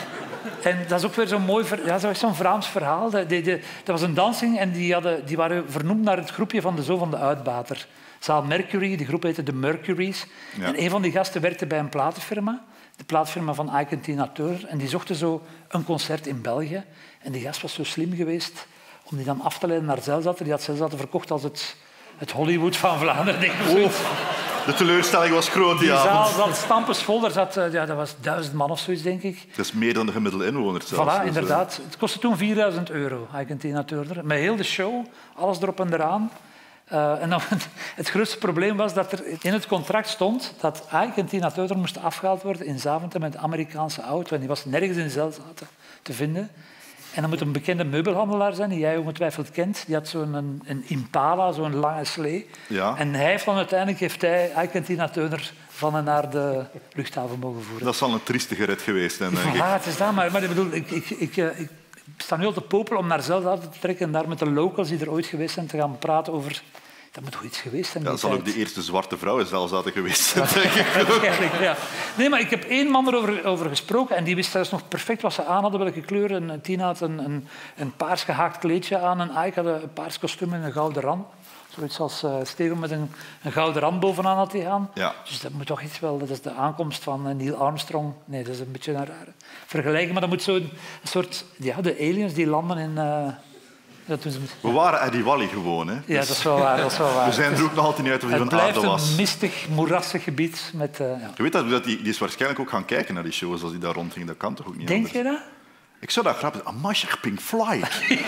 En dat is ook weer zo'n mooi ja, zo zo'n Vlaams verhaal. Dat, die, die, dat was een dansing en die, hadden, die waren vernoemd naar het groepje van de zoon van de uitbater. Zaal Mercury, die groep heette de Mercuries. Ja. En een van die gasten werkte bij een platenfirma, de platenfirma van Ike en Tina Turner. En die zochten zo een concert in België. En die gast was zo slim geweest om die dan af te leiden naar Zelzaten. Die had Zelzaten verkocht als het, het Hollywood van Vlaanderen. Denk ik. Oh, de teleurstelling was groot die, die avond. zaal zat stampensvol. Daar zat, ja, dat was duizend man of zoiets, denk ik. Dat is meer dan de gemiddelde inwoner zelfs. Voilà, dus, inderdaad. Het kostte toen vierduizend euro, Ike en Tina Turner. Met heel de show, alles erop en eraan. Uh, en dan, het grootste probleem was dat er in het contract stond dat Ike en Tina Turner moesten afgehaald worden in Zaventem met een Amerikaanse auto. En die was nergens in Zelzaten te vinden. En dan moet een bekende meubelhandelaar zijn, die jij ongetwijfeld kent. Die had zo'n een, een Impala, zo'n lange slee. Ja. En hij heeft dan uiteindelijk heeft hij Ike en Tina Turner van en naar de luchthaven mogen voeren. Dat zal een triestige rit geweest zijn, denk ik. Ja, het is dat, maar, maar ik bedoel, ik, ik, ik, ik sta nu al te popelen om naar Zelzaten te trekken en daar met de locals die er ooit geweest zijn te gaan praten over... Dat moet toch iets geweest zijn. Ja, dat zal tijd. ook de eerste zwarte vrouw in Zelzaten geweest zijn, denk ik ook. Ja. Nee, maar ik heb één man erover over gesproken en die wist zelfs nog perfect wat ze aan hadden, welke kleur. En Tina had een, een, een paars gehaakt kleedje aan en Ike had een paars kostuum en een gouden ram. Zoiets als uh, Steven met een, een gouden ram bovenaan had hij aan. Ja. Dus dat moet toch iets wel... Dat is de aankomst van uh, Neil Armstrong. Nee, dat is een beetje een rare vergelijking. Maar dat moet zo'n soort... Ja, de aliens die landen in... Uh, dat doen ze met, We waren Eddie Wally gewoon. Hè. Ja, dus, dat is wel waar. Dat is wel waar. We zijn er ook nog altijd niet uit of hij van aarde was. Het blijft een mistig, moerassig gebied. Met, uh, ja. Je weet dat, die, die is waarschijnlijk ook gaan kijken naar die shows als hij daar rondging. Dat kan toch ook niet Denk anders? je dat? Ik zou dat grappig... Amai, zeg, Pink Floyd.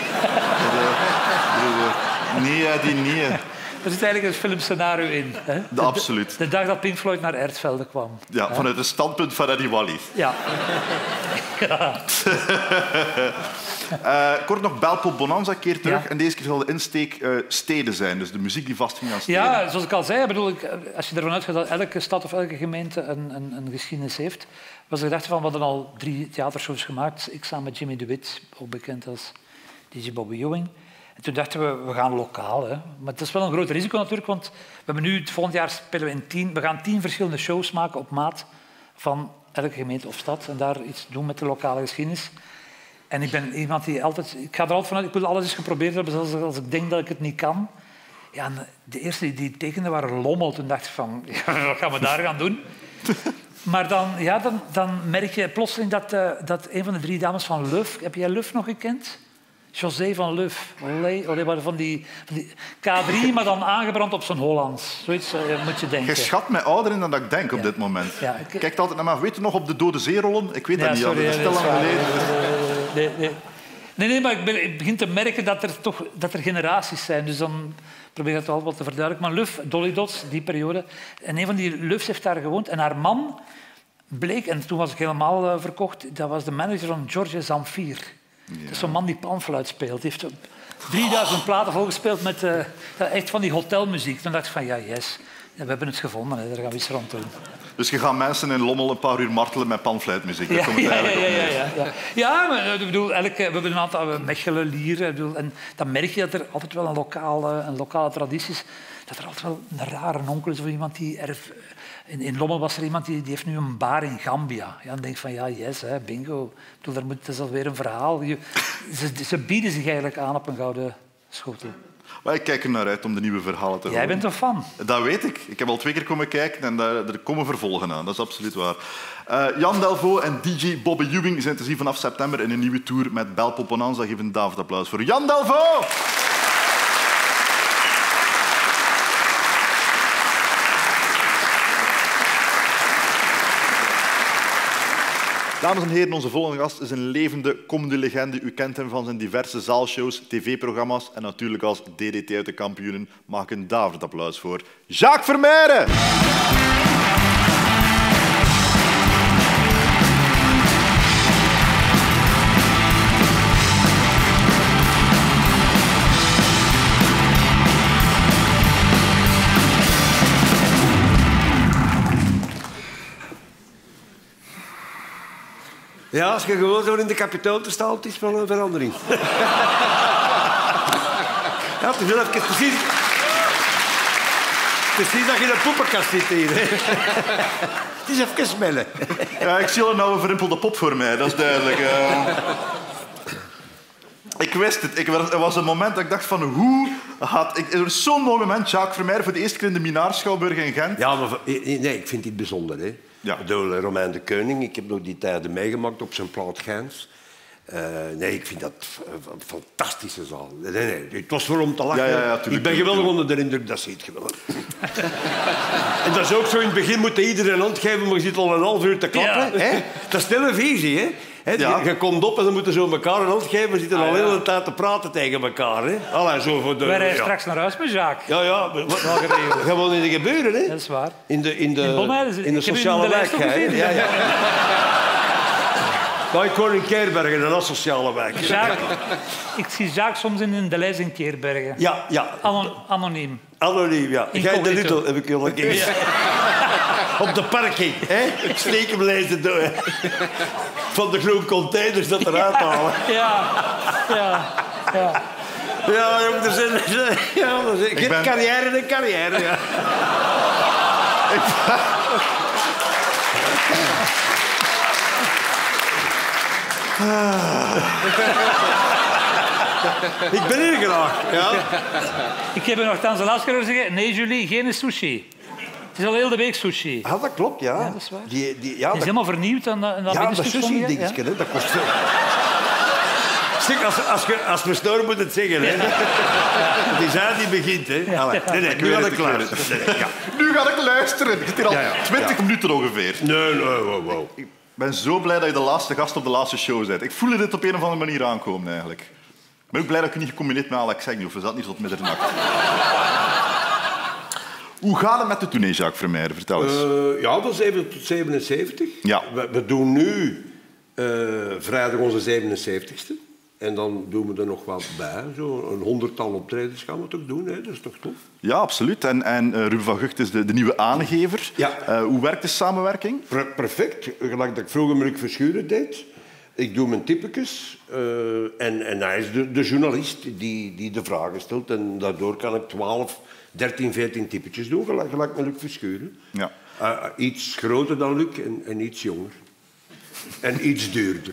Nee, die niet. Er zit eigenlijk een filmscenario in. Hè? De, absoluut. De, de dag dat Pink Floyd naar Ertvelde kwam. Ja, vanuit het standpunt van Eddie Wally. Ja. Ja. Uh, kort nog Belpop Bonanza keer terug. Ja. En deze keer zal de insteek uh, steden zijn. Dus de muziek die vastging aan steden. Ja, zoals ik al zei, bedoel ik, als je ervan uitgaat dat elke stad of elke gemeente een, een, een geschiedenis heeft, was de gedachte van, we hadden al drie theatershows gemaakt. Ik samen met Jimmy de Wit, ook bekend als D J Bobby Ewing. En toen dachten we, we gaan lokaal. Hè. Maar het is wel een groot risico natuurlijk, want we hebben nu, het volgend jaar spelen we in tien, we gaan tien verschillende shows maken op maat van elke gemeente of stad en daar iets doen met de lokale geschiedenis. En ik ben iemand die altijd... Ik ga er altijd vanuit, ik wil alles eens geprobeerd hebben, zelfs als ik denk dat ik het niet kan. Ja, en de eerste die, die tekenden waren Lommel. Toen dacht ik van, ja, wat gaan we daar gaan doen? Maar dan, ja, dan, dan merk je plotseling dat, uh, dat een van de drie dames van Luf... Heb jij Luf nog gekend? José van Luf. Olé, olé, van, die, van die K drie, maar dan aangebrand op zijn Hollands. Zoiets uh, moet je denken. Je schat mij ouder in dan dat ik denk op ja. dit moment. Ja, ik... Kijk altijd naar mij. Weet je nog op de Dode Zeerollen? Ik weet ja, dat niet. Sorry, dat is te lang geleden. Nee, nee. Nee, nee, maar ik, ben, ik begin te merken dat er, toch, dat er generaties zijn. Dus dan probeer ik dat wel wat te verduidelijken. Maar Luf, Dolly Dots, die periode. En een van die Lufs heeft daar gewoond. En haar man bleek, en toen was ik helemaal uh, verkocht, dat was de manager van George Zamfir. Ja. Dat is zo'n man die panfluit speelt. Die heeft drieduizend platen volgespeeld met uh, echt van die hotelmuziek. Toen dacht ik van, ja, yes, ja, we hebben het gevonden. Hè. Daar gaan we iets rond doen. Dus je gaat mensen in Lommel een paar uur martelen met panfluitmuziek. Ja, ja, ja, ja, ja, ja. ja, maar ik bedoel, elke, we hebben een aantal Mechelen, Lier. Bedoel, en dan merk je dat er altijd wel een lokale, een lokale traditie is. Dat er altijd wel een rare onkel is of iemand die erf... In, in Lommel was er iemand die, die heeft nu een bar in Gambia. Ja, dan denk je van, ja, yes, hè, bingo. Ik bedoel, daar moet, dat is alweer een verhaal. Je, ze, ze bieden zich eigenlijk aan op een gouden schotel. Maar ik kijk er naar uit om de nieuwe verhalen te horen. Jij bent een fan. Dat weet ik. Ik heb al twee keer komen kijken en daar, er komen vervolgen aan. Dat is absoluut waar. Uh, Jan Delvaux en D J Bobby Ewing zijn te zien vanaf september in een nieuwe tour met Belpop Bonanza. Geef een David applaus voor Jan Delvaux. Dames en heren, onze volgende gast is een levende comedy-legende. U kent hem van zijn diverse zaalshows, tv-programma's en natuurlijk als D D T uit de kampioenen. Mag ik een David applaus voor Jacques Vermeijren. Ja, als je gewoon zo in de kapitein te staan, het is wel een verandering. Ja, het is wel even precies... Precies dat je in een poppenkast zit hier. Hè. Het is even smellen. Ja, ik zie al een oude verrimpelde pop voor mij, dat is duidelijk. Uh... Ik wist het. Ik, er was een moment dat ik dacht van hoe had... Ik, er was zo'n mooi moment, Jacques Vermeijren, voor de eerste keer in de Minaar-schouwburg in Gent. Ja, maar nee, ik vind dit bijzonder. Hè. Ja. Door Romein de Keuning. Ik heb nog die tijden meegemaakt op zijn plaat Gens. Uh, nee, ik vind dat een fantastische zaal. Nee, nee, het was voor om te lachen. Ja, ja, ja, tuurlijk, ik ben geweldig onder de indruk, dat ziet je wel. En dat is ook zo, in het begin moet iedereen een hand geven, maar je zit al een half uur te klappen. Ja. Hè? Dat is televisie, hè? He, ja. Je komt op en dan moeten ze elkaar een hand geven. We zitten al heel de hele tijd te praten tegen elkaar. Hè? Allee, zo voor de, Wij rijden ja. straks naar huis met Jacques. Ja, ja. Wat gewoon in de gebeuren, hè? Dat is waar. In de, in de, in Bonheide, in de sociale wijk. Ja, ja. Ja, ik woon in Keerbergen, een asociale wijk. Jacques, ik zie Jacques soms in de lijst in Keerbergen. Ja, ja. Anon anoniem. Anoniem, ja. Gij de Little heb ik al een keer. Ja. Op de parking, hè? Ik steek hem lezen door. Van de groene containers dat eruit halen. Ja, ja, ja. Ja, jongen, er zijn... Ja, dat is, ik ben... carrière en carrière, ja. ik... Ah. Ik ben hier graag. Ja. Ik heb er nogthans de laatste keer zeggen... Nee, Julie, geen sushi. Het is al heel de week sushi. Ah, dat klopt, ja. Ja, dat is waar. Die, die, ja, het is dat... helemaal vernieuwd. En, en dat ja, dat sushi-dingetje, ja. Dat kost veel. Stik, als, als, je, als we snoren moet het zeggen. Hè. Het is hij die begint. Hè. Ja. Allee, nee, nee, nu ga ik luisteren. Nee, ja. Nu ga ik luisteren. Ik zit hier al ja, ja. twintig ja. minuten ongeveer. Nee, nee, wow, wow. Ik ben zo blij dat je de laatste gast op de laatste show bent. Ik voelde dit op een of andere manier aankomen, eigenlijk. Ik ben ook blij dat ik je niet gecombineerd met Alex Agnew, of we zaten niet tot middernacht. Hoe gaat het met de tournee, Jacques Vermeijren? Vertel eens. Uh, ja, dat is even tot zevenenzeventig. Ja. We, we doen nu uh, vrijdag onze zevenenzeventigste. En dan doen we er nog wat bij. Zo een honderdtal optredens gaan we toch doen, hè? Dat is toch tof? Ja, absoluut. En, en uh, Ruben van Gucht is de, de nieuwe aangever. Ja. Uh, hoe werkt de samenwerking? Per perfect. Gelijk dat ik vroeger met Luc Verschuren deed. Ik doe mijn typetjes uh, en, en hij is de, de journalist die, die de vragen stelt. En daardoor kan ik twaalf, dertien, veertien typetjes doen, gelijk, gelijk met Luc Verschuren. Ja. Uh, iets groter dan Luc en, en iets jonger. En iets duurder.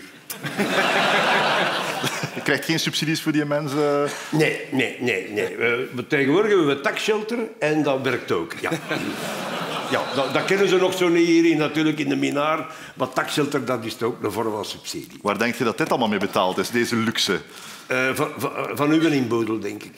Je krijgt geen subsidies voor die mensen? Nee, nee, nee. nee. We, tegenwoordig hebben we taxshelter en dat werkt ook. Ja. Ja, dat, dat kennen ze nog zo niet hier natuurlijk in de Minaar. Maar taxshelter, dat is ook een vorm van subsidie. Waar denk je dat dit allemaal mee betaald is, deze luxe? Uh, van, van, van uw inboedel, denk ik.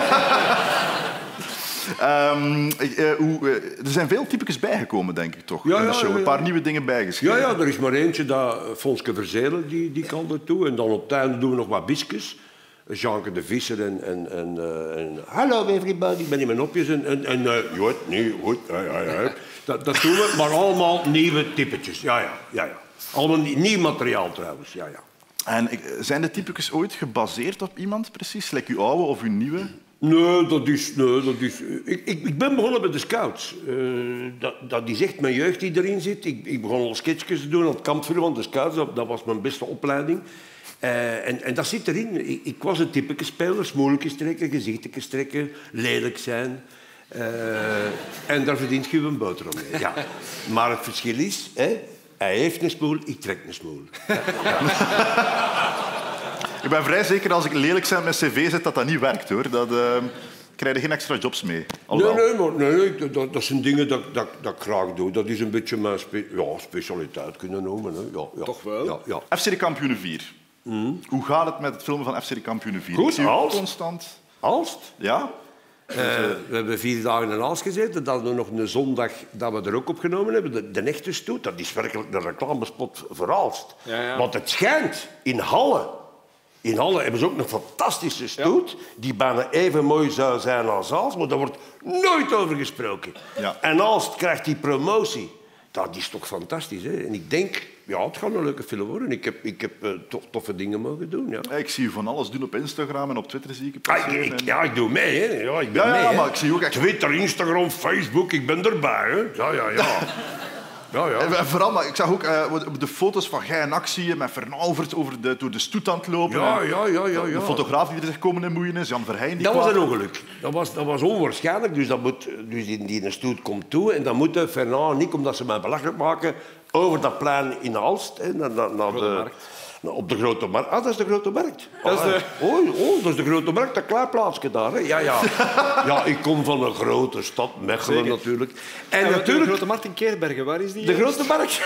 um, uh, hoe, uh, er zijn veel typetjes bijgekomen, denk ik toch? Ja, in de ja, show. ja, ja. Een paar nieuwe dingen bijgeschreven. Ja, ja, er is maar eentje, dat Fonske Verzelen, die, die kan dat toe. En dan op het einde doen we nog wat bisjes. Jeanke de Visser en... en, en, uh, en hallo everybody, ik ben in mijn nopjes. En, en, en uh, ja, nee, goed, ja, ja, ja. Dat, dat doen we, maar allemaal nieuwe typetjes. Ja, ja, ja, ja. Allemaal nieuw materiaal trouwens, ja, ja. En zijn de typetjes ooit gebaseerd op iemand precies? Like uw oude of uw nieuwe? Nee, dat is... Nee, dat is ik, ik, ik ben begonnen met de Scouts. Uh, dat, dat is echt mijn jeugd die erin zit. Ik, ik begon al sketchjes te doen aan het kampvuur van de Scouts. Dat, dat was mijn beste opleiding. Uh, en, en dat zit erin. Ik, ik was een typekespeler. Smoeltjes trekken, gezichtjes trekken, lelijk zijn. Uh, en daar verdient je een boterham mee. Ja. Maar het verschil is... Hè, hij heeft een smoel, ik trek een smoel. Ja, ja. Ik ben vrij zeker als ik lelijk zijn met cv zet dat dat niet werkt, hoor. Dat uh, krijg je geen extra jobs mee. Nee, nee, maar, nee, nee dat, dat zijn dingen dat, dat, dat ik graag doe. Dat is een beetje mijn spe ja, specialiteit kunnen noemen. Hè. Ja, ja. Toch wel? Ja, ja. F C de Kampioenen vier. Mm. Hoe gaat het met het filmen van F C de Kampioenen vier? Goed, Aalst. Constant. Aalst? Ja? Uh, we hebben vier dagen in Aalst gezeten. Dan hadden we nog een zondag dat we er ook opgenomen hebben. De, de echte stoet. Dat is werkelijk een reclamespot voor Aalst. Ja, ja. Want het schijnt in Halle... In Halle hebben ze ook een fantastische stoet, ja, die bijna even mooi zou zijn als Aalst, maar daar wordt nooit over gesproken. Ja. En Aalst krijgt die promotie. Dat is toch fantastisch, hè? En ik denk, ja, het gaat een leuke film worden. Ik heb, ik heb uh, to toffe dingen mogen doen, ja. Ja, ik zie u van alles doen op Instagram en op Twitter, zie ik. Ah, ik, ik ja, ik doe mee, hè. Ja, ik ben ja, ja, mee, maar ik zie ook echt... Twitter, Instagram, Facebook, ik ben erbij, hè. Ja, ja, ja. Ja, ja. En vooral, maar ik zag ook uh, de foto's van jij in actie met Vernalvert over de, door de stoet aan het lopen. Ja, ja, ja, ja, ja. De fotograaf die er zich komen inmoeien is, Jan Verheyen. Dat was een ongeluk. Dat was, dat was onwaarschijnlijk. Dus, dat moet, dus die, die een stoet komt toe en dan moeten Fernand en ik, omdat ze mij belachelijk maken, over dat plein in Aalst, hè, naar, naar, naar de, op de Grote Markt. Ah, dat is de Grote Markt. Dat is de... oh, oh, dat is de Grote Markt, dat klein plaatsje daar. Hè. Ja, ja. Ja, ik kom van een grote stad, Mechelen Zeker. natuurlijk. En, en natuurlijk... De Grote Markt in Keerbergen, waar is die? De Grote Markt?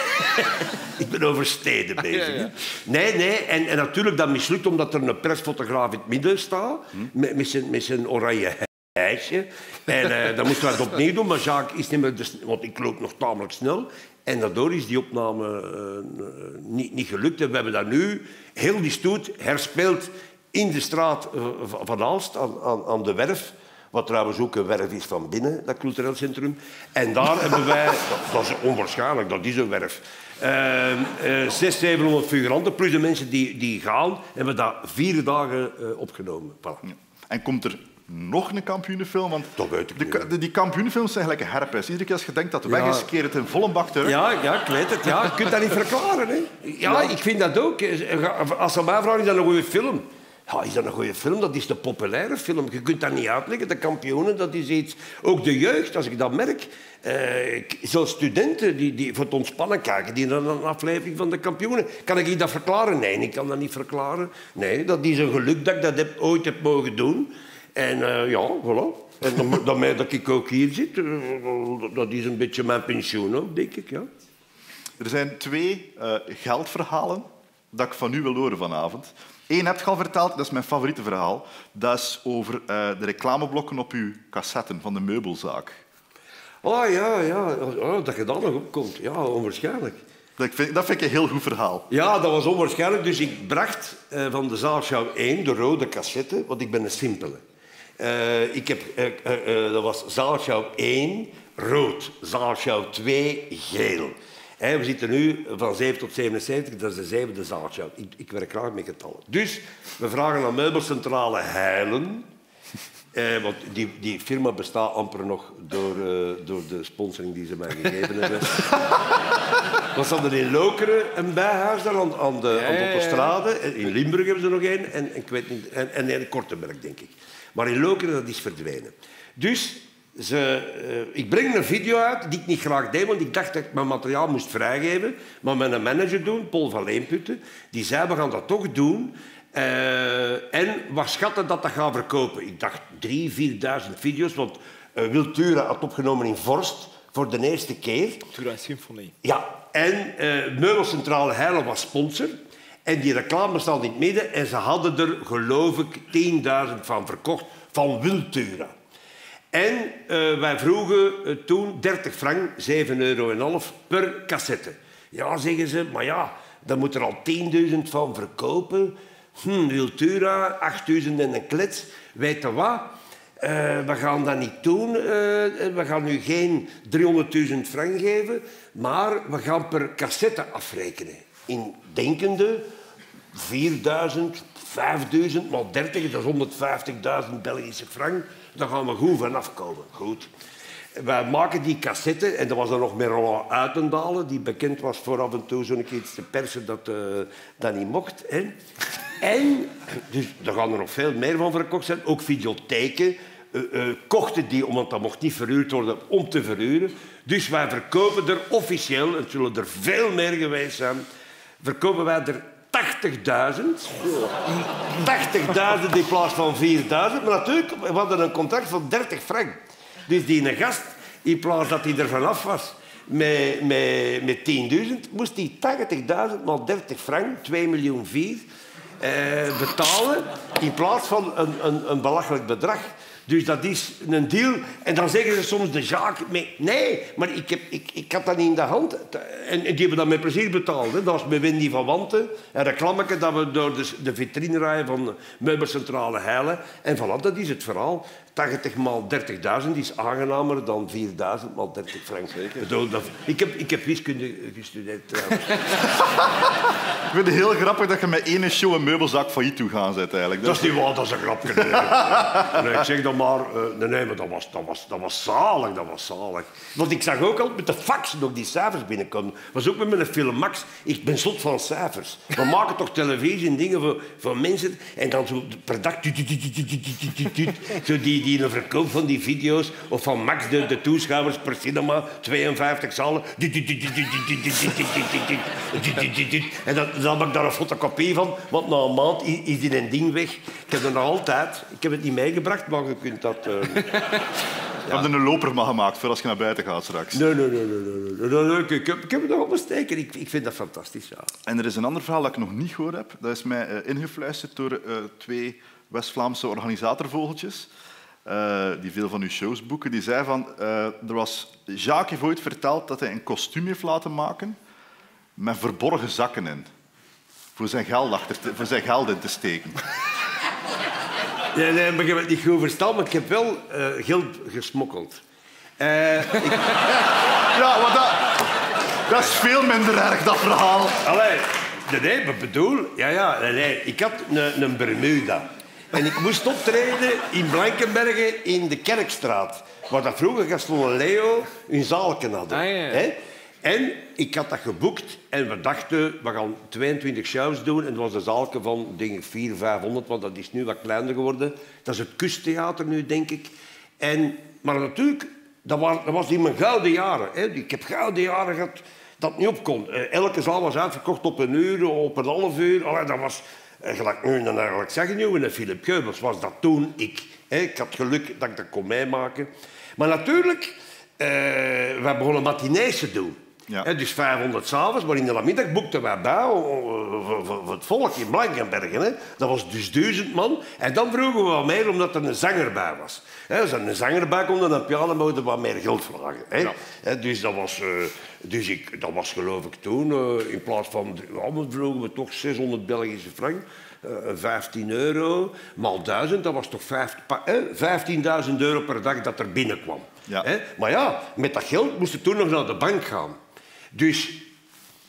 Ik ben over steden bezig. Ja, ja. Nee, nee. En, en natuurlijk dat mislukt omdat er een persfotograaf in het midden staat, hm? met, met, zijn, met zijn oranje ijsje. En uh, dan moesten we het opnieuw doen, maar Jacques is niet meer... De, want ik loop nog tamelijk snel. En daardoor is die opname uh, niet, niet gelukt. En we hebben dat nu, heel die stoet, herspeeld in de straat uh, van Aalst, aan, aan, aan de Werf. Wat trouwens ook een werf is van binnen, dat cultureel centrum. En daar hebben wij... Dat, dat is onwaarschijnlijk, dat is een werf. Uh, uh, zes, zevenhonderd figuranten, plus de mensen die, die gaan, hebben dat vier dagen uh, opgenomen. Voilà. Ja. En komt er nog een kampioenenfilm? Want dat weet ik de, niet. De, die kampioenenfilms zijn gelijk een herpes. Iedere keer als je denkt dat het ja. weg is, keer het in volle bak terug. Ja, ja, ik weet het. Ja. Je kunt dat niet verklaren. Hè. Ja, ik vind dat ook. Als ze mij vragen, is dat een goede film? Ja, is dat een goede film? Dat is de populaire film. Je kunt dat niet uitleggen. De kampioenen, dat is iets... Ook de jeugd, als ik dat merk... Uh, zelfs studenten die, die voor het ontspannen kijken, die naar een aflevering van de kampioenen. Kan ik dat verklaren? Nee, ik kan dat niet verklaren. Nee, dat is een geluk dat ik dat heb, ooit heb mogen doen. En uh, ja, voilà. En daarmee dat ik ook hier zit, uh, dat is een beetje mijn pensioen ook, denk ik. Ja. Er zijn twee uh, geldverhalen dat ik van u wil horen vanavond. Eén heb je al verteld, dat is mijn favoriete verhaal. Dat is over uh, de reclameblokken op uw cassetten van de meubelzaak. Oh ja, ja. Oh, dat je daar nog op komt. Ja, onwaarschijnlijk. Dat vind, dat vind ik een heel goed verhaal. Ja, dat was onwaarschijnlijk. Dus ik bracht uh, van de Zaalschouw één, de rode cassette, want ik ben een simpele. Uh, ik heb, uh, uh, uh, dat was Zaalschouw één, rood. Zaalschouw twee, geel. Hey, we zitten nu van zeven tot zevenenzeventig, dat is de zevende zaaltje. Ik, ik werk graag met getallen. Dus we vragen aan Meubelcentrale Heilen. Eh, want die, die firma bestaat amper nog door, uh, door de sponsoring die ze mij gegeven hebben. We hadden in Lokeren een bijhuis daar aan, aan, de, aan de autostrade. In Limburg hebben ze nog één. En, ik weet niet, en, en in Kortenberg, denk ik. Maar in Lokeren dat is verdwenen. Dus ze, uh, ik breng een video uit die ik niet graag deed, want ik dacht dat ik mijn materiaal moest vrijgeven. Maar met een manager doen, Paul van Leenputten, die zei, we gaan dat toch doen. Uh, en wat schatten dat dat gaat verkopen. Ik dacht drie, vierduizend video's, want uh, Wiltura had opgenomen in Vorst voor de eerste keer. Wiltura Symfonie. Ja, en uh, Meubelcentrale Heilen was sponsor. En die reclame stond in het midden en ze hadden er, geloof ik, tienduizend van verkocht, van Wiltura. En uh, wij vroegen uh, toen dertig frank, zeven euro en half per cassette. Ja, zeggen ze, maar ja, dan moet er al tienduizend van verkopen. Hm, Wiltura, achtduizend en een klets. Weet je wat? Uh, we gaan dat niet doen. Uh, we gaan nu geen driehonderdduizend frank geven, maar we gaan per cassette afrekenen. In denkende vierduizend, vijfduizend, maar dertig, dat is honderdvijftigduizend Belgische frank. Daar gaan we goed van afkomen. Goed. Wij maken die cassette, en dat was dan nog met Roland Uitendalen, die bekend was voor af en toe zo'n keer iets te persen dat uh, dat niet mocht. Hè. En, dus daar gaan er nog veel meer van verkocht zijn, ook videotheken. Uh, uh, kochten die, omdat dat mocht niet verhuurd worden, om te verhuren. Dus wij verkopen er officieel, en het zullen er veel meer geweest zijn, verkopen wij er tachtigduizend. tachtigduizend in plaats van vierduizend. Maar natuurlijk, we hadden een contract van dertig frank. Dus die een gast, in plaats dat hij er vanaf was met, met, met tienduizend, moest hij tachtigduizend maal dertig frank, twee miljoen vier, eh, betalen in plaats van een, een, een belachelijk bedrag. Dus dat is een deal. En dan zeggen ze soms de Jacques... Nee, maar ik, heb, ik, ik had dat niet in de hand. En, en die hebben dat met plezier betaald. Hè. Dat was met Wendy van Wanten. En reclameke dat we door de, de vitrine rijden van Meubelcentrale Heilen. En voilà, dat is het verhaal. tachtig maal dertigduizend is aangenamer dan vierduizend maal dertig frank. Zeker. Ik heb, ik heb wiskunde gestudeerd trouwens. Ik vind het heel grappig dat je met één show een meubelzak failliet toe gaat zetten. Eigenlijk. Dat is niet waar, dat is een grapje. Nee, ik zeg dan maar... Uh, nee, nee, maar dat was, dat, was, dat was zalig, dat was zalig. Want ik zag ook al met de fax nog die cijfers binnenkomen. Dat was ook met mijn film Max. Ik ben zot van cijfers. We maken toch televisie en dingen voor, voor mensen. En dan zo per dag... Zo die, die een verkoop van die video's. Of van Max, de, de toeschouwers per cinema. tweeënvijftig zalen. En dan, dan heb ik daar een fotocopie van. Want na een maand is die een ding weg. Ik heb het nog altijd. Ik heb het niet meegebracht, maar je kunt dat... Uh... Je hebt er een loper maar gemaakt voor als je naar buiten gaat straks. Nee, nee, nee. nee, nee, nee, nee. Ik, heb, ik heb het nog op een steken. Ik, ik vind dat fantastisch, ja. En er is een ander verhaal dat ik nog niet gehoord heb. Dat is mij uh, ingefluisterd door uh, twee West-Vlaamse organisatorvogeltjes. Uh, die veel van uw shows boeken. Die zei van... Uh, er was, Jacques heeft ooit verteld dat hij een kostuum heeft laten maken met verborgen zakken in. Voor zijn geld, achter te, voor zijn geld in te steken. Nee, nee, maar ik heb het niet goed verstaan, maar ik heb wel uh, geld gesmokkeld. Uh, ik... Ja, maar dat, dat is veel minder erg, dat verhaal. Allee, nee, nee, maar bedoel... Ja, ja, nee, nee. Ik had een, een Bermuda. En ik moest optreden in Blankenbergen in de Kerkstraat. Waar dat vroeger Gaston en Leo hun zaalken hadden. Ah, ja, ja. Hè? En ik had dat geboekt en we dachten, we gaan tweeëntwintig shows doen. En dat was een zaalke van, denk ik, vierhonderd, vijfhonderd, want dat is nu wat kleiner geworden. Dat is het Kusttheater nu, denk ik. En, maar natuurlijk, dat was, dat was in mijn gouden jaren. Hè. Ik heb gouden jaren gehad dat niet op kon. Elke zaal was uitverkocht op een uur, op een half uur. Allee, dat was, gelijk nu en eigenlijk zeggen nu, en Philip Geubels was dat toen ik. Hè. Ik had geluk dat ik dat kon meemaken. Maar natuurlijk, uh, wij begonnen matinees te doen. Ja. He, dus vijfhonderd s'avonds, maar in de namiddag boekten wij bij voor, voor, voor het volk in Blankenbergen. He. Dat was dus duizend man. En dan vroegen we wat meer, omdat er een zanger bij was. He, als er een zanger bij komt en een piano, mochten we wat meer geld vragen. He. Ja. He, dus dat was, uh, dus ik, dat was geloof ik toen, uh, in plaats van... Ja, vroegen we toch zeshonderd Belgische frank. Uh, vijftien euro, maal duizend, dat was toch vijftienduizend euro per dag dat er binnenkwam. Ja. He? Maar ja, met dat geld moest je toen nog naar de bank gaan. Dus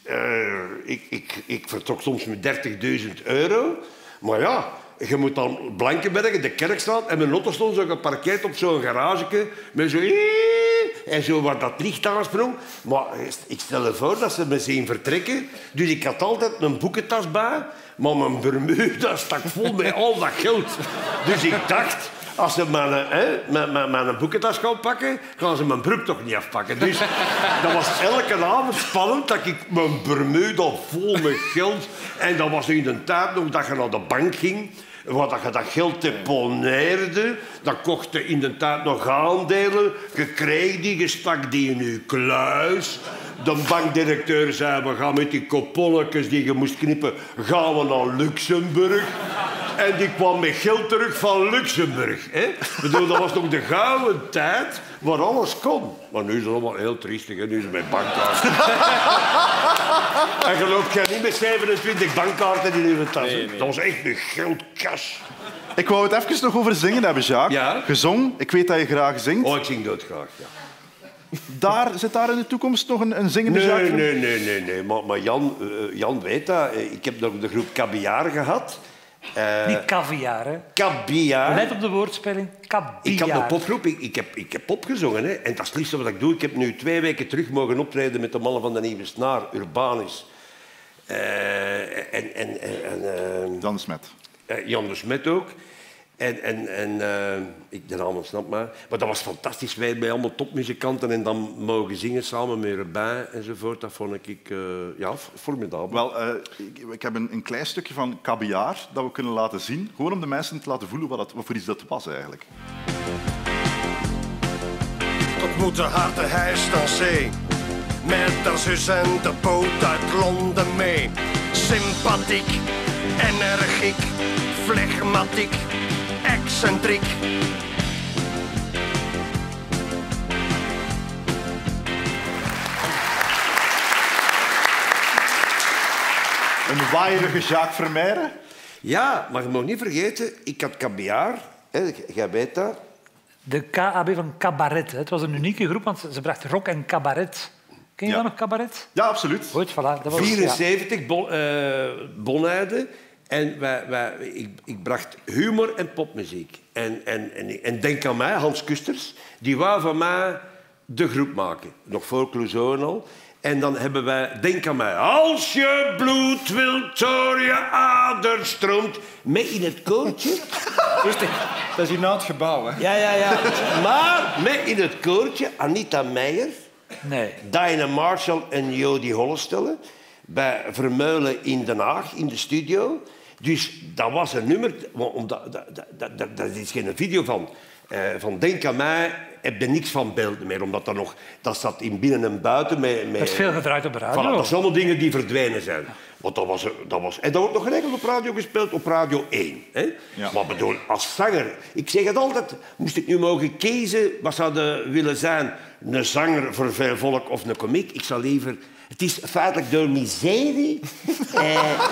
Uh, ik, ik, ik vertrok soms met dertigduizend euro. Maar ja, je moet dan Blankenbergen, de Kerkstraat, en mijn auto stond zo geparkeerd op zo'n garageke met zo... En zo waar dat licht aansprong. Maar ik stel me voor dat ze me zien vertrekken. Dus ik had altijd een boekentas bij. Maar mijn Bermuda stak vol met al dat geld. Dus ik dacht... Als ze mijn, hè, mijn, mijn, mijn boekentas gaan pakken, gaan ze mijn broek toch niet afpakken. Dus dat was elke avond spannend dat ik mijn Bermuda vol met geld... En dat was in de tijd nog dat je naar de bank ging, waar dat je dat geld deponeerde. Dan kocht je in de tijd nog aandelen. Je kreeg die, je stak die in je kluis. De bankdirecteur zei, we gaan met die koponnetjes die je moest knippen, gaan we naar Luxemburg. En die kwam met geld terug van Luxemburg. Hè? Bedoel, dat was nog de gouden tijd waar alles kon. Maar nu is het allemaal heel triestig. Hè? Nu is het met bankkaarten. En geloof jij niet met zevenentwintig bankkaarten in je tas. Nee, nee. Dat was echt een geldkas. Ik wou het even nog over zingen hebben, Jacques. Ja? Gezong. Ik weet dat je graag zingt. Oh, ik zing doodgraag, ja. Daar, zit daar in de toekomst nog een, een zingende nee, Jacques? Nee, nee, nee. nee. Maar, maar Jan, uh, Jan weet dat. Ik heb nog de groep Kabiaar gehad. Uh, Niet caviar, hè? Kabiaar. Let op de woordspeling. Kabiaar. Ik had een popgroep. Ik, ik, heb, ik heb pop gezongen. Hè. En dat is het liefste wat ik doe. Ik heb nu twee weken terug mogen optreden met de mannen van de Nieuwe Snaar, Urbanus. Uh, en... en, en uh, Jan Smet. Uh, Jan de Smet ook. En, en, en uh, ik de naam ontsnap maar. Maar dat was fantastisch. Wij bij allemaal topmuzikanten en dan mogen zingen samen met Rebijn enzovoort. Dat vond ik uh, ja, formidabel. Wel, uh, ik, ik heb een, een klein stukje van Kabiaar dat we kunnen laten zien. Gewoon om de mensen te laten voelen wat, het, wat voor iets dat was eigenlijk. Tot moeder harte hijst aan zee. Met haar zus en de boot uit Londen mee. Sympathiek, energiek, flegmatiek. Excentriek. Een waaierige Jacques Vermeijren. Ja, maar je mag niet vergeten, ik had Kabiaar. Jij weet dat. De K A B van Cabaret. Hè. Het was een unieke groep, want ze bracht rock en cabaret. Ken je ja. dat nog, cabaret? Ja, absoluut. Goed, voilà. Dat was, vierenzeventig, ja. bon, uh, Bonheide. En wij, wij, ik, ik bracht humor en popmuziek. En, en, en, en denk aan mij, Hans Kusters, die wou van mij de groep maken. Nog voor Clouseau en al. En dan hebben wij, denk aan mij, als je bloed wilt door je ader stroomt, met in het koortje. Rustig, dat is hier na het gebouw, hè? Ja, ja, ja. Maar met in het koortje Anita Meijer, nee. Diana Marshall en Jody Hollestelle bij Vermeulen in Den Haag, in de studio. Dus dat was een nummer, omdat, dat, dat, dat, dat is geen video van. Uh, van Denk aan mij heb je niks van beeld meer, omdat dat nog... Dat zat in binnen en buiten. Met, met, dat is veel gedraaid op de radio. Voilà, dat zijn allemaal dingen die verdwenen zijn. Want dat was, dat was, en dat wordt nog geregeld op radio gespeeld, op Radio één. Hè? Ja. Maar bedoel, als zanger... Ik zeg het altijd, moest ik nu mogen kiezen, wat zou je willen zijn? Een zanger voor veel volk of een komiek? Ik zou liever... Het is feitelijk door miserie... eh,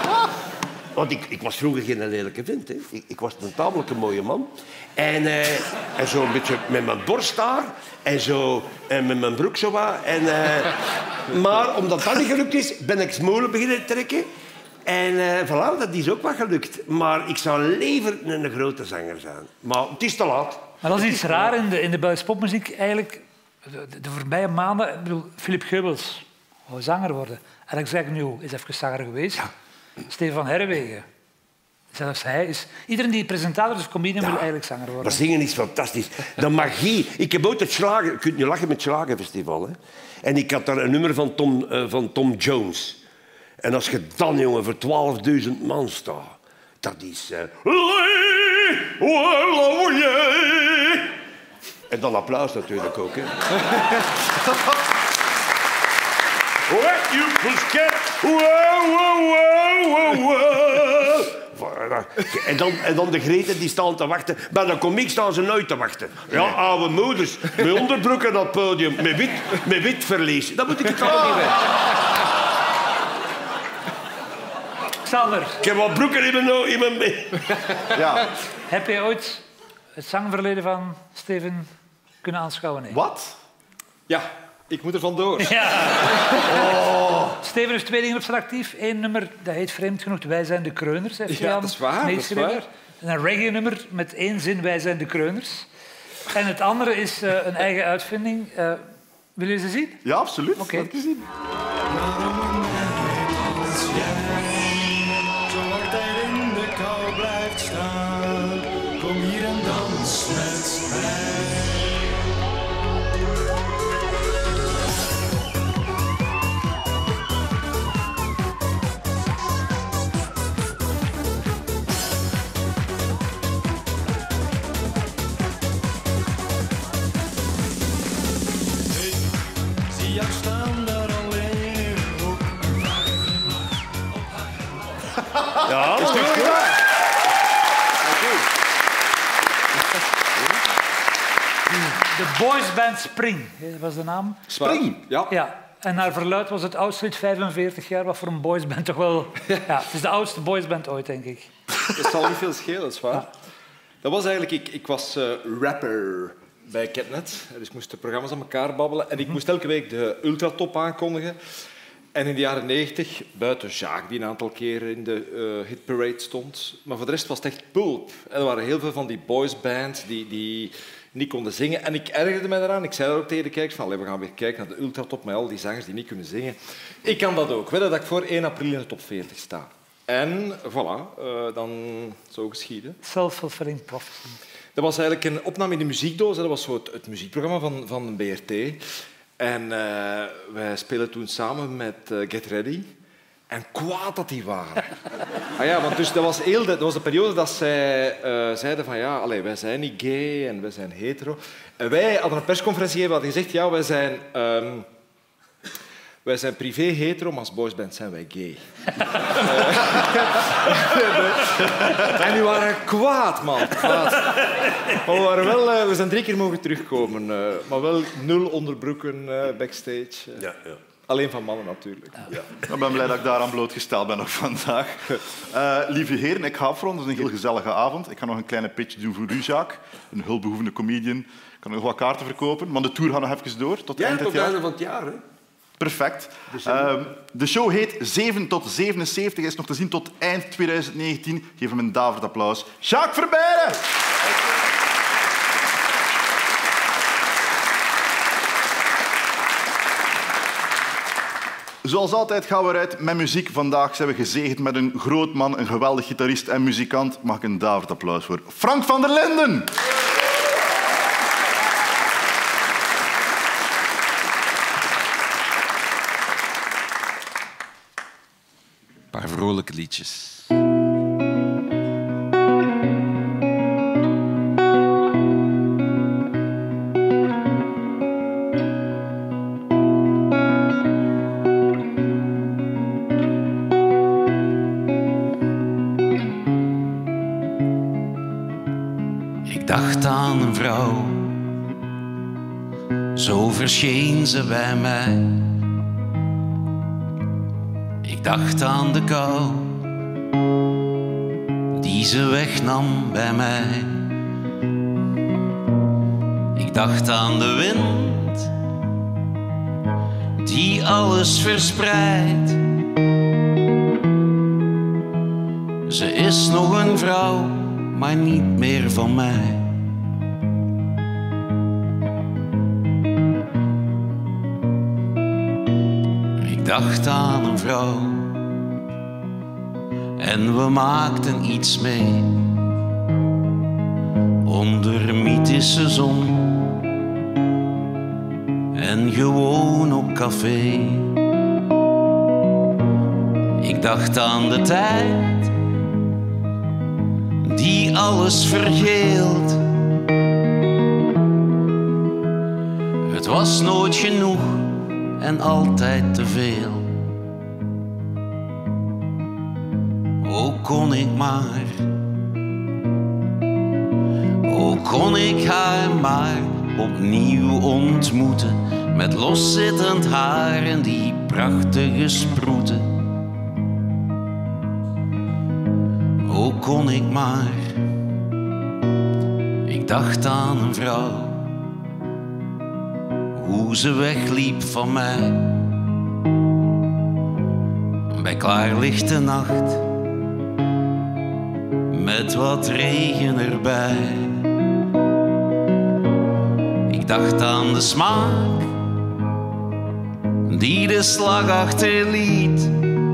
Want ik, ik was vroeger geen lelijke vent. Hè. Ik, ik was een tamelijk mooie man. En, uh, en zo een beetje met mijn borsthaar. En, zo, en met mijn broek zo wat. En, uh, maar omdat dat niet gelukt is, ben ik smolen beginnen trekken. En uh, voilà, dat is ook wat gelukt. Maar ik zou liever een, een grote zanger zijn. Maar het is te laat. Maar dat is iets raar in de, in de Belgische popmuziek. Eigenlijk, de, de voorbije maanden... Ik bedoel, Philip Geubels wou zanger worden. Alexander Agnew is even zanger geweest. Ja. Stefan Herwegen. Zelfs hij is... Iedereen die presentator is, comedian, ja, wil eigenlijk zanger worden. Maar zingen is fantastisch. De magie. Ik heb ooit het Slagen... Je kunt niet lachen met het Slagenfestival. Hè? En ik had daar een nummer van Tom, uh, van Tom Jones. En als je dan, jongen, voor twaalfduizend man staat... Dat is... Uh... En dan applaus natuurlijk ook, hè. What you pussycat, wow, wow, wow, wow, wow. En dan, en dan de greten die staan te wachten. Bij de komiek staan ze nooit te wachten. Ja, oude moeders, met onderbroeken op het podium, met wit, met wit verlies. Dat moet ik het al niet weten. Xander. Ik heb wat broeken in mijn... In mijn... Ja. Heb jij ooit het zangverleden van Steven kunnen aanschouwen? Nee. Wat? Ja. Ik moet er vandoor. Ja. Oh. Steven heeft twee dingen op zijn actief. Eén nummer, dat heet vreemd genoeg Wij zijn de Kreuners. Heeft Ja, hij dat is waar, dat is waar. En een reggae-nummer met één zin Wij zijn de Kreuners. En het andere is uh, een eigen uitvinding. Uh, willen jullie ze zien? Ja, absoluut. Oké. Okay. Als jij zo altijd in de kou blijft staan, kom hier en dans met mij. jou staan daar alleen in een hoek. Ja, dat is toch goed? De boysband Spring, dat was de naam. Spring? Ja. Ja. En naar verluidt was het oudste lid vijfenveertig jaar, wat voor een boysband toch wel... Ja, het is de oudste boysband ooit, denk ik. Dat zal niet veel schelen, dat is waar. Ja. Dat was eigenlijk... Ik, ik was uh, rapper bij Catnet. Dus ik moest de programma's aan elkaar babbelen. En ik moest elke week de ultratop aankondigen. En in de jaren negentig, buiten Jacques, die een aantal keren in de uh, hitparade stond. Maar voor de rest was het echt pulp. En er waren heel veel van die boysbands die... die niet konden zingen. En ik ergerde me eraan. Ik zei dat ook tegen de kijkers van, we gaan weer kijken naar de ultratop met al die zangers die niet kunnen zingen. Ik kan dat ook. Weet je dat ik voor één april in de top veertig sta. En voilà, uh, dan zo geschieden. Self-fulfilling prophecy. Dat was eigenlijk een opname in de muziekdoos. Dat was zo het, het muziekprogramma van, van de B R T. En uh, wij spelen toen samen met uh, Get Ready. En kwaad dat die waren. Ah ja, want dus dat, was heel de, dat was de periode dat zij uh, zeiden van ja, allez, wij zijn niet gay en wij zijn hetero. En wij hadden een persconferentie gegeven, hadden gezegd ja, wij zijn, um, wij zijn privé hetero, maar als boysband zijn wij gay. En die waren kwaad, man. Kwaad. Maar we, waren wel, uh, we zijn drie keer mogen terugkomen, uh, maar wel nul onderbroeken uh, backstage. Uh. Ja, ja. Alleen van mannen natuurlijk. Ja. Ik ben blij dat ik daaraan blootgesteld ben nog vandaag. Uh, lieve heren, ik ga afronden. Het is een heel gezellige avond. Ik ga nog een kleine pitch doen voor u, Jacques. Een hulpbehoevende comedian. Ik kan nog wat kaarten verkopen. Maar de tour gaat nog even door tot ja, eind dit tot jaar. einde van het jaar. Hè? Perfect. Uh, de show heet zeven tot zevenenzeventig. Is nog te zien tot eind twintig negentien. Geef hem een daverend applaus. Jacques Verbeijden! Zoals altijd gaan we eruit met muziek. Vandaag zijn we gezegend met een groot man, een geweldig gitarist en muzikant. Mag ik een daverend applaus voor Frank van der Linden. Een paar vrolijke liedjes. Ik dacht aan een vrouw, zo verscheen ze bij mij. Ik dacht aan de kou, die ze wegnam bij mij. Ik dacht aan de wind, die alles verspreidt. Ze is nog een vrouw, maar niet meer van mij. Ik dacht aan een vrouw en we maakten iets mee onder mythische zon en gewoon op café. Ik dacht aan de tijd die alles vergeelt. Het was nooit genoeg en altijd te veel. O kon ik maar, o kon ik haar maar opnieuw ontmoeten, met loszittend haar en die prachtige sproeten. O kon ik maar, ik dacht aan een vrouw, hoe ze wegliep van mij. Bij klaarlichte nacht, met wat regen erbij. Ik dacht aan de smaak die de slag achterliet.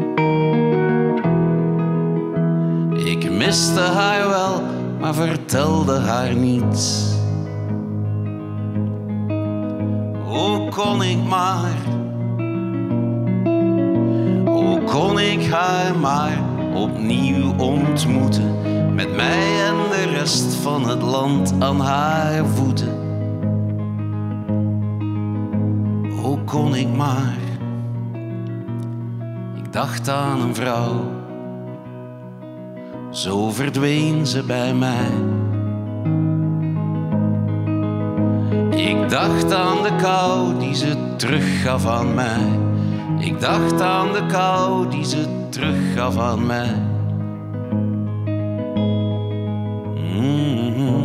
Ik miste haar wel, maar vertelde haar niets. Hoe kon ik maar, hoe kon ik haar maar opnieuw ontmoeten, met mij en de rest van het land aan haar voeten. Hoe kon ik maar, ik dacht aan een vrouw, zo verdween ze bij mij. Ik dacht aan de kou die ze teruggaf aan mij. Ik dacht aan de kou die ze teruggaf aan mij. Mm-hmm.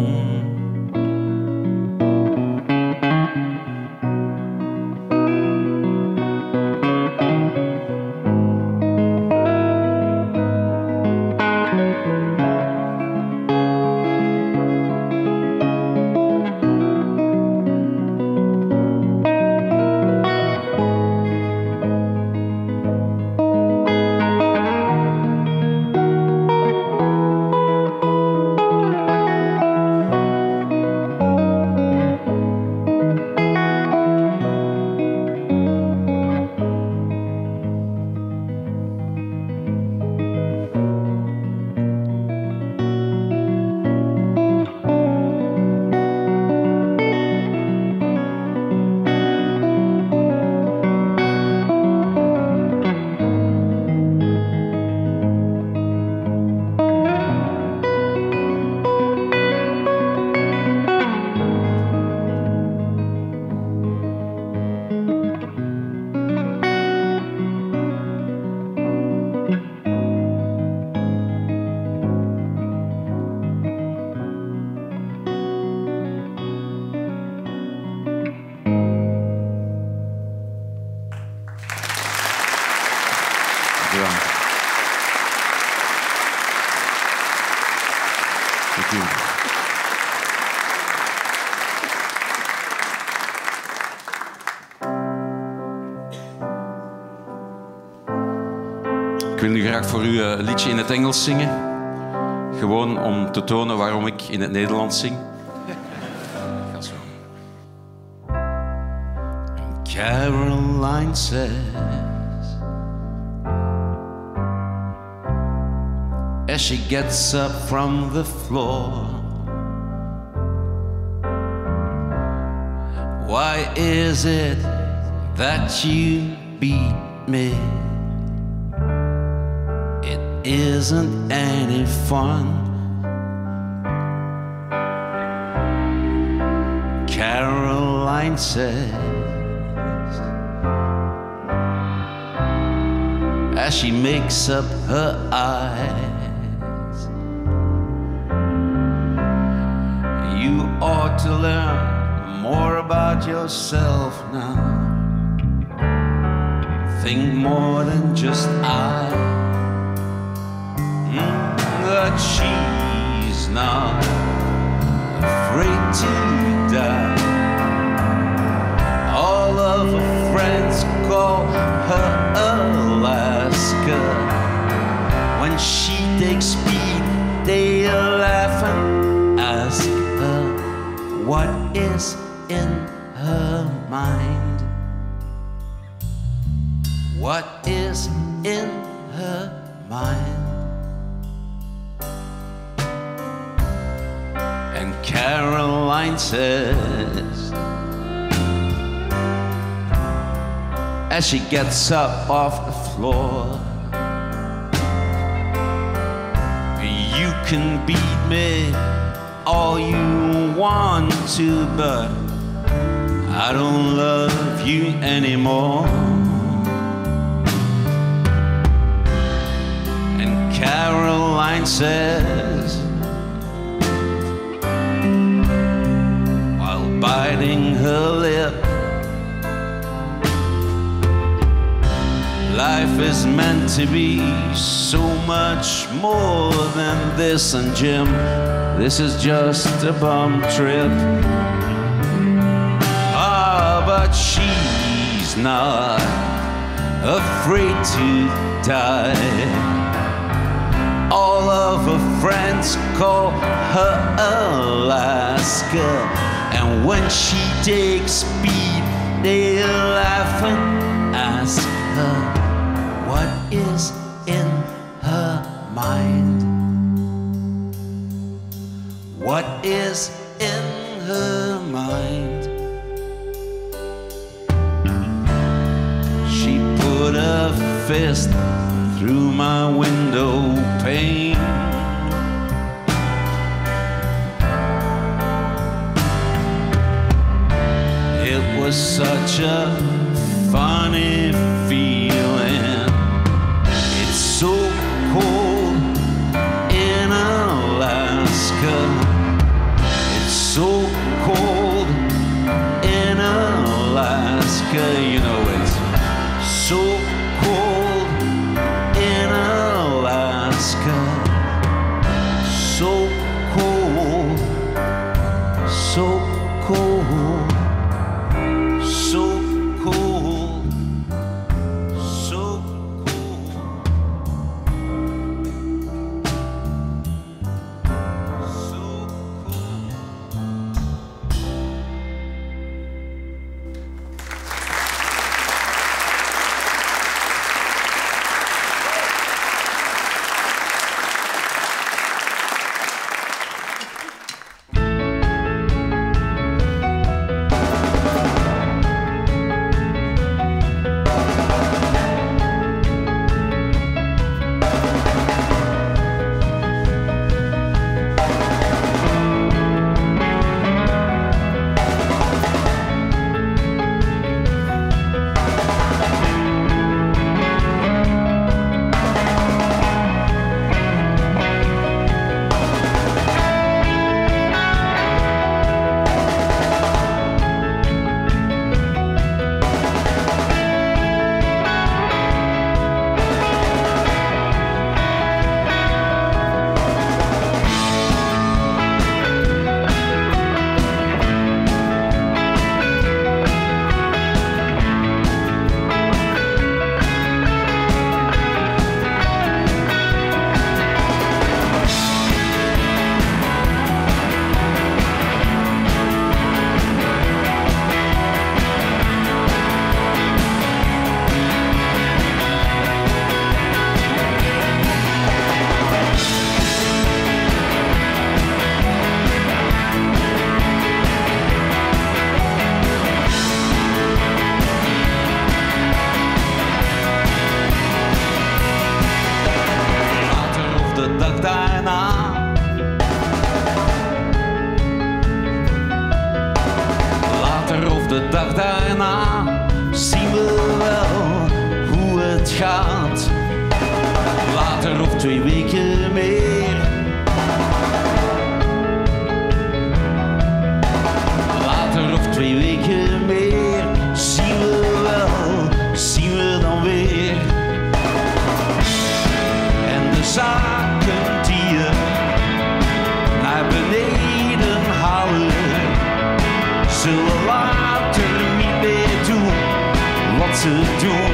Ik wil nu graag voor u een liedje in het Engels zingen. Gewoon om te tonen waarom ik in het Nederlands zing. Ga zo. Caroline says, as she gets up from the floor, why is it that you beat me? Isn't any fun. Caroline says, as she makes up her eyes, you ought to learn more about yourself now. Think more than just I. That she's not afraid to die. All of her friends call her Alaska. When she takes speed, they laugh and ask her what is in her mind. What is in her mind? And Caroline says, as she gets up off the floor, you can beat me all you want to, but I don't love you anymore. And Caroline says, biting her lip, life is meant to be so much more than this. And Jim, this is just a bum trip. Ah, but she's not afraid to die. All of her friends call her Alaska, and when she takes speed, they laugh and ask her what is in her mind. What is in her mind? She put a fist through my window pane. It was such a funny feeling. It's so cold in Alaska. It's so cold in Alaska. You know, it's so cold in Alaska. So cold, so cold. So cold, so cold, so cold. de dag daarna zien we wel hoe het gaat. Later of twee weken meer. Later of twee weken meer zien we wel, zien we dan weer. En de zaken die je naar beneden halen, zullen later niet meer doen wat ze doen.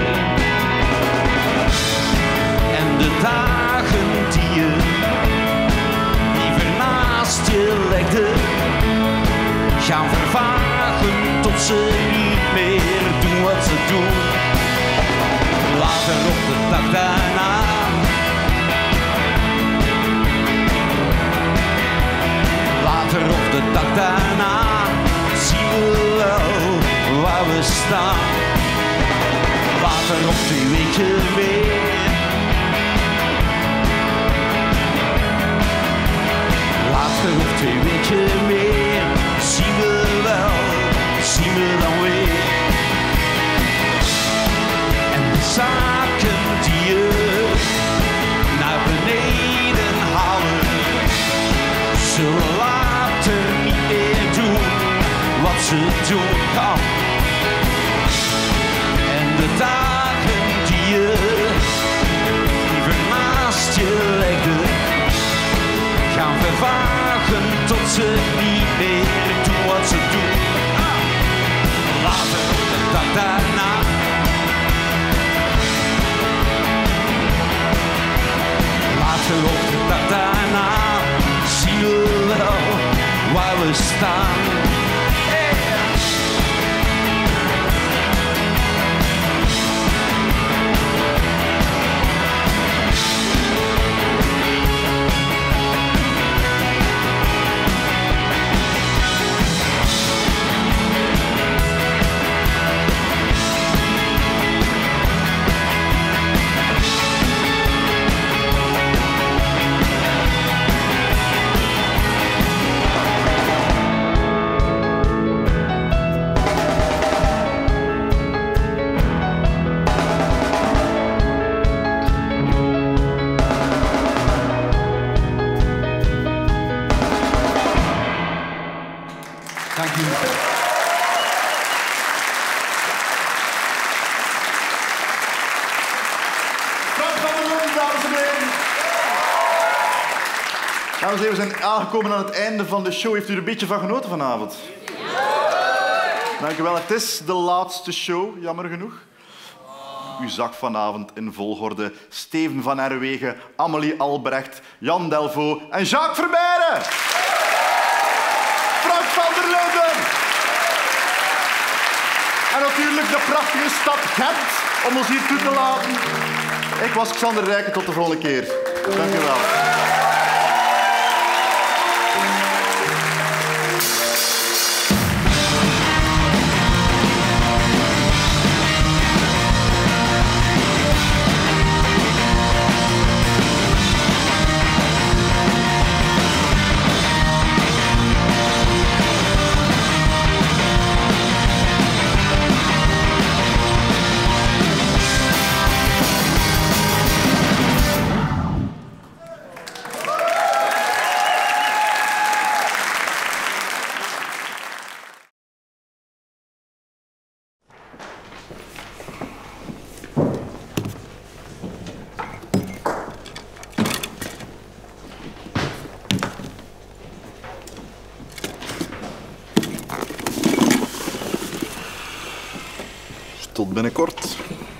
En de dagen die je liever naast je legde, gaan vervagen tot ze niet meer doen wat ze doen. Later op de dag daarna, later op de dag daarna, zien we wel waar we staan. Later op twee weken weer. Later op twee weken meer, zien we wel, zien we dan weer. En de zaken die je naar beneden halen, zullen later niet meer doen wat ze doen kan. En de dagen die je vervagen tot ze niet meer doen wat ze doen. Later op de dag daarna. Later op de dag daarna zien we wel waar we staan. Dames en heren, we zijn aangekomen aan het einde van de show. Heeft u er een beetje van genoten vanavond? Dank u wel. Het is de laatste show, jammer genoeg. U zag vanavond in volgorde Steven van Herwegen, Amélie Albrecht, Jan Delvaux en Jacques Vermeijden. Frank van der Linden. En natuurlijk de prachtige stad Gent om ons hier toe te laten. Ik was Xander Rijken, tot de volgende keer. Dank u wel. Tot binnenkort.